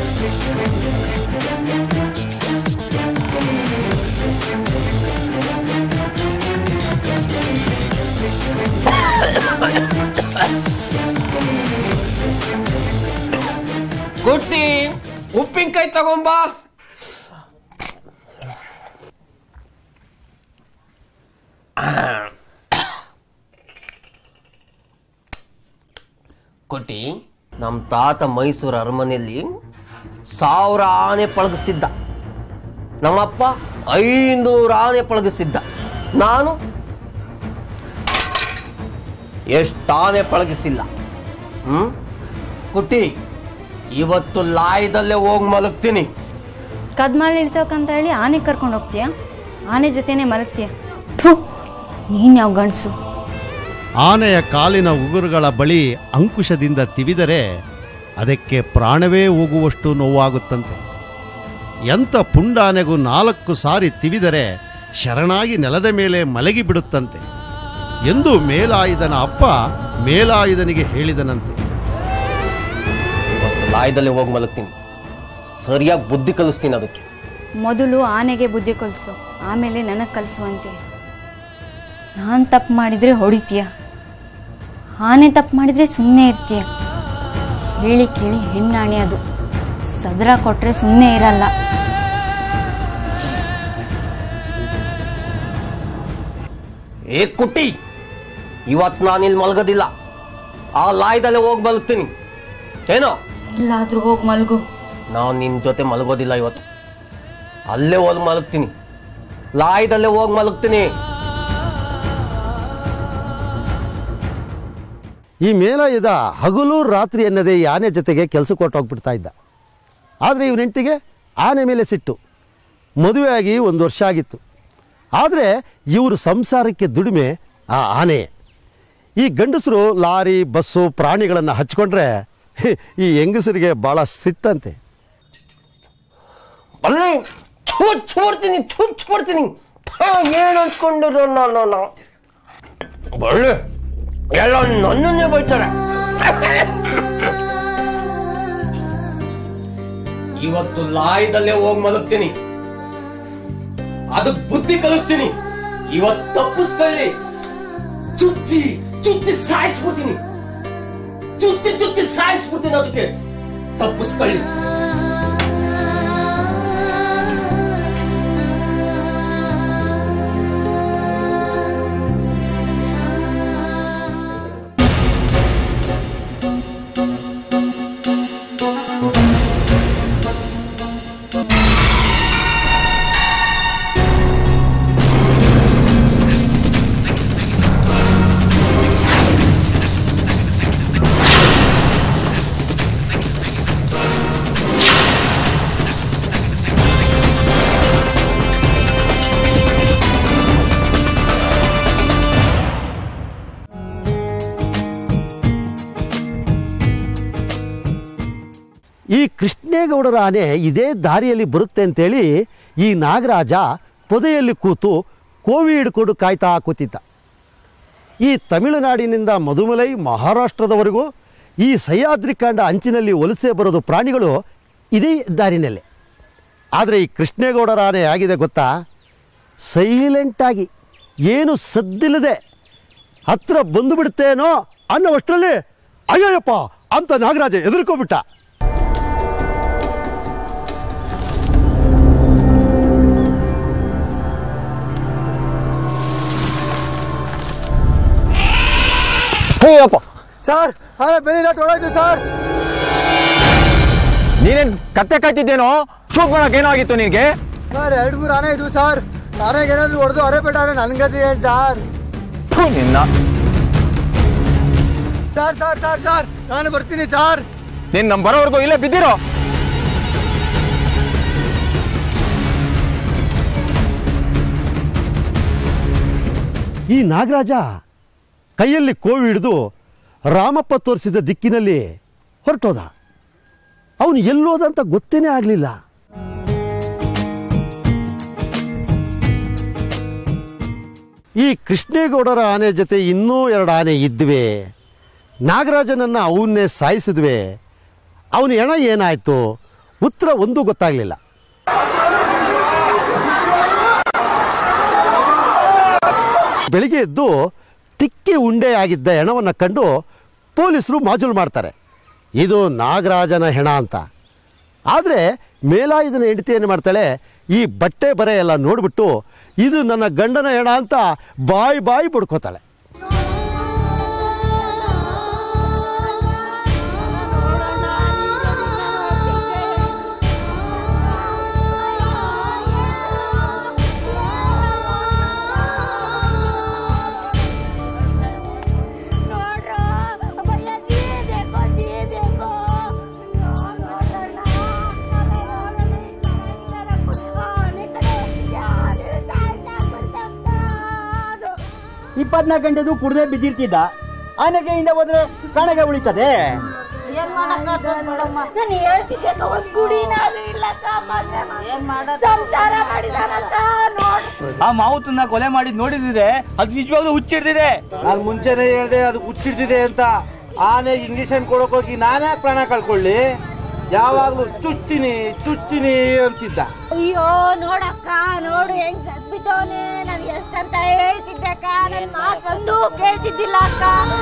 ಕುಟ್ಟಿ ಉಪ್ಪಿನಕಾಯಿ ತಗೊಂಬ. ಕುಟ್ಟಿ, ನಮ್ಮ ತಾತ ಮೈಸೂರು ಅರಮನೆಯಲ್ಲಿ 1000 ಆನೆ ಪಳಗಿಸಿದ್ದ. ನಮ್ಮಪ್ಪ 500 ಆನೆ ಪಳಗಿಸಿದ್ದ. ನಾನು ಎಷ್ಟು ಆನೆ ಪಳಗಿಸಿಲ್ಲ. ಕುಟ್ಟಿ, ಇವತ್ತು ಲಾಯದಲ್ಲೇ ಹೋಗಿ ಮಲಗ್ತೀನಿ. ಕದ್ಮಾಲ್ ಇಳ್ಸೋಕಂತ ಹೇಳಿ ಆನೆ ಕರ್ಕೊಂಡು ಹೋಗ್ತೀಯ, ಆನೆ ಜೊತೆನೆ ಮಲಗ್ತೀಯ. ನೀನ್ ಯಾವ ಗಂಡಸು? ಆನೆಯ ಕಾಲಿನ ಉಗುರುಗಳ ಬಳಿ ಅಂಕುಶದಿಂದ ತಿವಿದರೆ ಅದಕ್ಕೆ ಪ್ರಾಣವೇ ಹೋಗುವಷ್ಟು ನೋವಾಗುತ್ತಂತೆ. ಎಂಥ ಪುಂಡಾನೆಗೂ 4 ಸಾರಿ ತಿವಿದರೆ ಶರಣಾಗಿ ನೆಲದ ಮೇಲೆ ಮಲಗಿ ಬಿಡುತ್ತಂತೆ. ಎಂದು ಮೇಲಾಯುಧನ ಅಪ್ಪ ಮೇಲಾಯುಧನಿಗೆ ಹೇಳಿದನಂತೆ. ಇವತ್ತು ಲಾಯದಲ್ಲೇ ಹೋಗಿ ಮಲಗ್ತೀನಿ, ಸರಿಯಾಗಿ ಬುದ್ಧಿ ಕಲಿಸ್ತೀನಿ ಅದಕ್ಕೆ. ಮೊದಲು ಆನೆಗೆ ಬುದ್ಧಿ ಕಲಿಸು, ಆಮೇಲೆ ನನಗೆ ಕಲಿಸುವಂತೆ. ನಾನು ತಪ್ಪು ಮಾಡಿದರೆ ಹೊಡಿತೀಯ, ಆನೆ ತಪ್ಪು ಮಾಡಿದರೆ ಸುಮ್ಮನೆ ಇರ್ತೀಯ. ಹೇಳಿ ಕೇಳಿ ಹೆಣ್ಣಾಣೆ ಅದು, ಸದರ ಕೊಟ್ಟರೆ ಸುಮ್ಮನೆ ಇರಲ್ಲ. ಏ ಕುಟ್ಟಿ, ಇವತ್ತು ನಾನಿಲ್ಲಿ ಮಲಗೋದಿಲ್ಲ, ಆ ಲಾಯದಲ್ಲೇ ಹೋಗಿ ಮಲಗ್ತೀನಿ. ಏನೋ ಎಲ್ಲಾದ್ರೂ ಹೋಗಿ ಮಲಗು. ನಾನು ನಿನ್ನ ಜೊತೆ ಮಲಗೋದಿಲ್ಲ ಇವತ್ತು, ಅಲ್ಲೇ ಹೋಗಿ ಮಲಗ್ತೀನಿ, ಲಾಯದಲ್ಲೇ ಹೋಗಿ ಮಲಗ್ತೀನಿ. ಈ ಮೇಲಾಯುಧ ಹಗಲು ರಾತ್ರಿ ಎನ್ನದೇ ಈ ಆನೆ ಜೊತೆಗೆ ಕೆಲಸಕ್ಕೆ ಹೊರಟೋಗ್ಬಿಡ್ತಾ ಇದ್ದ. ಆದರೆ ಇವನ ಹೆಂಡತಿಗೆ ಆನೆ ಮೇಲೆ ಸಿಟ್ಟು. ಮದುವೆಯಾಗಿ 1 ವರ್ಷ ಆಗಿತ್ತು. ಆದರೆ ಇವರು ಸಂಸಾರಕ್ಕೆ ದುಡಿಮೆ ಆ ಆನೆ. ಈ ಗಂಡಸರು ಲಾರಿ ಬಸ್ಸು ಪ್ರಾಣಿಗಳನ್ನು ಹಚ್ಕೊಂಡ್ರೆ ಈ ಹೆಂಗಸರಿಗೆ ಭಾಳ ಸಿಟ್ಟಂತೆ. ಚುಚ್ಚಿಬಿಡ್ತೀನಿ ಚುಚ್ಚಿಬಿಡ್ತೀನಿ, ಏನು ಅನ್ಸ್ಕೊಂಡಿರೋ ನಾನು ಬಳ್ಳಿ ಎಲ್ಲ ನನ್ನನ್ನೇ ಬೈತಾರೆ. ಇವತ್ತು ಲಾಯದಲ್ಲೇ ಹೋಗಿ ಮಲಗ್ತೀನಿ, ಅದಕ್ಕೆ ಬುದ್ಧಿ ಕಲಿಸ್ತೀನಿ. ಇವತ್ತು ತಪ್ಪಿಸ್ಕೊಳ್ಳಿ, ಚುಚ್ಚಿ ಚುಚ್ಚಿ ಸಾಯಿಸ್ಬಿಡ್ತೀನಿ, ಚುಚ್ಚಿ ಚುಚ್ಚಿ ಸಾಯಿಸ್ಬಿಡ್ತೀನಿ, ಅದಕ್ಕೆ ತಪ್ಪಿಸ್ಕೊಳ್ಳಿ. ಈ ಕೃಷ್ಣೇಗೌಡರ ಆನೆ ಇದೇ ದಾರಿಯಲ್ಲಿ ಬರುತ್ತೆ ಅಂತೇಳಿ ಈ ನಾಗರಾಜ ಪೊದೆಯಲ್ಲಿ ಕೂತು ಕೋವಿ ಹಿಡ್ಕೊಂಡು ಕಾಯ್ತಾ ಕೂತಿದ್ದ. ಈ ತಮಿಳುನಾಡಿನಿಂದ ಮಧುಮಲೈ ಮಹಾರಾಷ್ಟ್ರದವರೆಗೂ ಈ ಸಹ್ಯಾದ್ರಿಕಾಂಡ ಅಂಚಿನಲ್ಲಿ ವಲಸೆ ಬರೋದು ಪ್ರಾಣಿಗಳು ಇದೇ ದಾರಿನಲ್ಲೇ. ಆದರೆ ಈ ಕೃಷ್ಣೇಗೌಡರ ಆನೆ ಆಗಿದೆ ಗೊತ್ತಾ, ಸೈಲೆಂಟಾಗಿ ಏನು ಸದ್ದಿಲ್ಲದೆ ಹತ್ರ ಬಂದುಬಿಡ್ತೇನೋ ಅನ್ನೋವಷ್ಟರಲ್ಲಿ ಅಯ್ಯಯ್ಯಪ್ಪ ಅಂತ ನಾಗರಾಜ ಎದುರ್ಕೊಬಿಟ್ಟ. ಸರ್ ಬೆಳಿ ಹೊಡೋಯ್ತು ಸರ್. ನೀನೇನ್ ಕತ್ತೆ ಕಾಯ್ತಿದ್ದೇನೋ, ಶೂಟ್ ಮಾಡಕ್ ಏನೋ ಆಗಿತ್ತು ನಿನ್ಗೆ? ಸರ್ 2-3 ಆನೆ ಇದ್ವು ಸರ್, ಆನೆಗೆ ಏನಾದ್ರು ಹೊಡೆದು ಅರೆ ಬಿಟ್ಟಾರೆ ನನ್ಗತಿ ಏನ್ ಸರ್? ನಿನ್ನ ಸರ್ ಸರ್ ಸರ್ ಸರ್ ನಾನು ಬರ್ತೀನಿ ಸರ್. ನೀನ್ ನಮ್ ಬರೋವರೆಗೂ ಇಲ್ಲೇ ಬಿದ್ದಿರೋ. ಈ ನಾಗರಾಜ ಕೈಯಲ್ಲಿ ಕೋವಿ ಹಿಡಿದು ರಾಮಪ್ಪ ತೋರಿಸಿದ ದಿಕ್ಕಿನಲ್ಲಿ ಹೊರಟೋದ. ಅವನು ಎಲ್ಲೋದಂತ ಗೊತ್ತೇನೇ ಆಗಲಿಲ್ಲ. ಈ ಕೃಷ್ಣೇಗೌಡರ ಆನೆ ಜೊತೆ ಇನ್ನೂ 2 ಆನೆ ಇದ್ವೆ. ನಾಗರಾಜನನ್ನು ಅವನ್ನೇ ಸಾಯಿಸಿದ್ವೆ. ಅವನ ಹೆಣ ಏನಾಯಿತು, ಉತ್ತರ ಒಂದೂ ಗೊತ್ತಾಗಲಿಲ್ಲ. ಬೆಳಿಗ್ಗೆ ಎದ್ದು ತಿಕ್ಕಿ ಉಂಡೆ ಆಗಿದ್ದ ಹೆಣವನ್ನು ಕಂಡು ಪೊಲೀಸರು ಮಾಜೂಲು ಮಾಡ್ತಾರೆ, ಇದು ನಾಗರಾಜನ ಹೆಣ ಅಂತ. ಆದರೆ ಮೇಲಾಯುಧನ ಹೆಂಡತಿ ಏನು ಮಾಡ್ತಾಳೆ, ಈ ಬಟ್ಟೆ ಬರೆ ಎಲ್ಲ ನೋಡಿಬಿಟ್ಟು ಇದು ನನ್ನ ಗಂಡನ ಹೆಣ ಅಂತ ಬಾಯಿ ಬಡ್ಕೋತಾಳೆ. ಇಪ್ಪತ್ನಾಲ್ಕು ಗಂಟೆದು ಕುಡ್ದೇ ಬಿದ್ದಿರ್ತಿದ್ದ, ಆನೆಗೆ ಹಿಂದೆ ಹೋದ್ರೆ ಪ್ರಾಣಗೆ ಉಳಿತದೆ. ಏನ್ ಮಾಡಕ್ಕಾಗ್ತದ ನೋಡಮ್ಮ. ನಾನು ಹೇಳ್ತಿದ್ದೆ ಒಂದ್ ಗುಡಿನಾದ್ರು ಇಲ್ಲಕ್ಕ, ಮದ್ವೆ ಏನ್ ಮಾಡೋದು? ಸಂಸಾರ ಮಾಡಿದಾನಕ್ಕ ನೋಡು. ಆ ಮಾವುತನ್ನ ಕೊಲೆ ಮಾಡಿದ್ ನೋಡಿದಿದೆ, ಅದು ನಿಜವಾಗ್ಲೂ ಹುಚ್ಚಿಡ್ದಿದೆ. ನಾನು ಮುಂಚೆನೆ ಹೇಳ್ದೆ ಅದು ಹುಚ್ಚಿಡ್ತಿದೆ ಅಂತ. ಆನೆ ಇಂಜೆಕ್ಷನ್ ಕೊಡಕ್ ಹೋಗಿ ನಾನೇ ಪ್ರಾಣ ಕಳ್ಕೊಳ್ಳಿ, ಯಾವಾಗ್ಲೂ ಚುಚ್ತೀನಿ ಚುಚ್ತೀನಿ ಅಂತಿದ್ದ. ಅಯ್ಯೋ ನೋಡಕ್ಕ, ನೋಡು ಹೆಂಗ್ ಸತ್ಬಿಟ್ಟವನೆ. ನಾನು ಎಷ್ಟಂತ ಹೇಳ್ತಿದ್ದೆ ಅಕ್ಕ, ನನ್ ಮಾತ್ ಒಂದು ಕೇಳ್ತಿದ್ದಿಲ್ಲ ಅಕ್ಕ.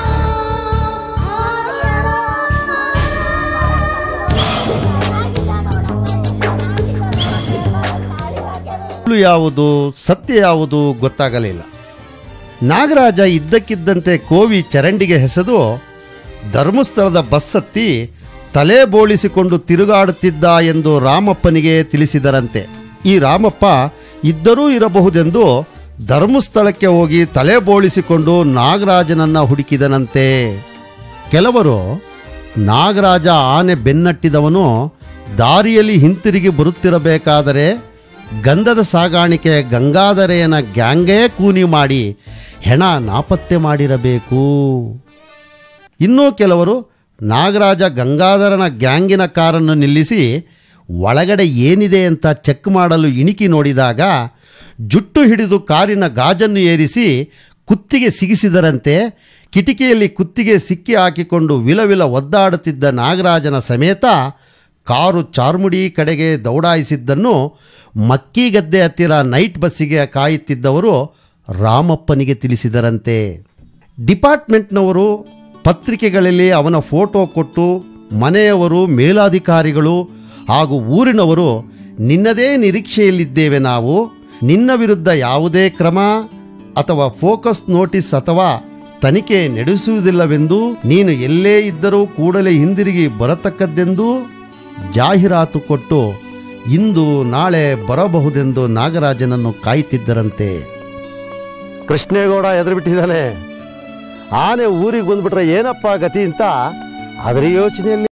ಸುಳ್ಳು ಯಾವುದು ಸತ್ಯ ಯಾವುದು ಗೊತ್ತಾಗಲಿಲ್ಲ. ನಾಗರಾಜ ಇದ್ದಕ್ಕಿದ್ದಂತೆ ಕೋವಿ ಚರಂಡಿಗೆ ಹೆಸೆದು ಧರ್ಮಸ್ಥಳದ ಬಸ್ ಹತ್ತಿ ತಲೆ ಬೋಳಿಸಿಕೊಂಡು ತಿರುಗಾಡುತ್ತಿದ್ದ ಎಂದು ರಾಮಪ್ಪನಿಗೆ ತಿಳಿಸಿದರಂತೆ. ಈ ರಾಮಪ್ಪ ಇದ್ದರೂ ಇರಬಹುದೆಂದು ಧರ್ಮಸ್ಥಳಕ್ಕೆ ಹೋಗಿ ತಲೆ ಬೋಳಿಸಿಕೊಂಡು ನಾಗರಾಜನನ್ನು ಹುಡುಕಿದನಂತೆ. ಕೆಲವರು ನಾಗರಾಜ ಆನೆ ಬೆನ್ನಟ್ಟಿದವನು ದಾರಿಯಲ್ಲಿ ಹಿಂತಿರುಗಿ ಬರುತ್ತಿರಬೇಕಾದರೆ ಗಂಧದ ಸಾಗಾಣಿಕೆ ಗಂಗಾಧರೆಯನ ಗ್ಯಾಂಗೇ ಕೂನಿ ಮಾಡಿ ಹೆಣ ನಾಪತ್ತೆ ಮಾಡಿರಬೇಕು. ಇನ್ನೂ ಕೆಲವರು ನಾಗರಾಜ ಗಂಗಾಧರನ ಗ್ಯಾಂಗಿನ ಕಾರನ್ನು ನಿಲ್ಲಿಸಿ ಒಳಗಡೆ ಏನಿದೆ ಅಂತ ಚೆಕ್ ಮಾಡಲು ಇಣಿಕಿ ನೋಡಿದಾಗ ಜುಟ್ಟು ಹಿಡಿದು ಕಾರಿನ ಗಾಜನ್ನು ಏರಿಸಿ ಕುತ್ತಿಗೆ ಸಿಗಿಸಿದರಂತೆ. ಕಿಟಿಕಿಯಲ್ಲಿ ಕುತ್ತಿಗೆ ಸಿಕ್ಕಿ ಹಾಕಿಕೊಂಡು ವಿಲವಿಲ ಒದ್ದಾಡುತ್ತಿದ್ದ ನಾಗರಾಜನ ಸಮೇತ ಕಾರು ಚಾರ್ಮುಡಿ ಕಡೆಗೆ ದೌಡಾಯಿಸಿದ್ದನ್ನು ಮಕ್ಕಿಗದ್ದೆ ಹತ್ತಿರ ನೈಟ್ ಬಸ್ಸಿಗೆ ಕಾಯುತ್ತಿದ್ದವರು ರಾಮಪ್ಪನಿಗೆ ತಿಳಿಸಿದರಂತೆ. ಡಿಪಾರ್ಟ್ಮೆಂಟ್ನವರು ಪತ್ರಿಕೆಗಳಲ್ಲಿ ಅವನ ಫೋಟೋ ಕೊಟ್ಟು ಮನೆಯವರು, ಮೇಲಾಧಿಕಾರಿಗಳು ಹಾಗೂ ಊರಿನವರು ನಿನ್ನದೇ ನಿರೀಕ್ಷೆಯಲ್ಲಿದ್ದೇವೆ, ನಾವು ನಿನ್ನ ವಿರುದ್ಧ ಯಾವುದೇ ಕ್ರಮ ಅಥವಾ ಫೋಕಸ್ ನೋಟಿಸ್ ಅಥವಾ ತನಿಖೆ ನಡೆಸುವುದಿಲ್ಲವೆಂದು, ನೀನು ಎಲ್ಲೇ ಇದ್ದರೂ ಕೂಡಲೇ ಹಿಂದಿರುಗಿ ಬರತಕ್ಕದ್ದೆಂದು ಜಾಹೀರಾತು ಕೊಟ್ಟು ಇಂದು ನಾಳೆ ಬರಬಹುದೆಂದು ನಾಗರಾಜನನ್ನು ಕಾಯುತ್ತಿದ್ದರಂತೆ. ಕೃಷ್ಣೇಗೌಡ ಎದುರುಬಿಟ್ಟಿದ್ದಾನೆ. ಆನೆ ಊರಿಗೆ ಬಂದ್ಬಿಟ್ರೆ ಏನಪ್ಪ ಗತಿ ಅಂತ ಅದರ ಯೋಚನೆಯಲ್ಲಿ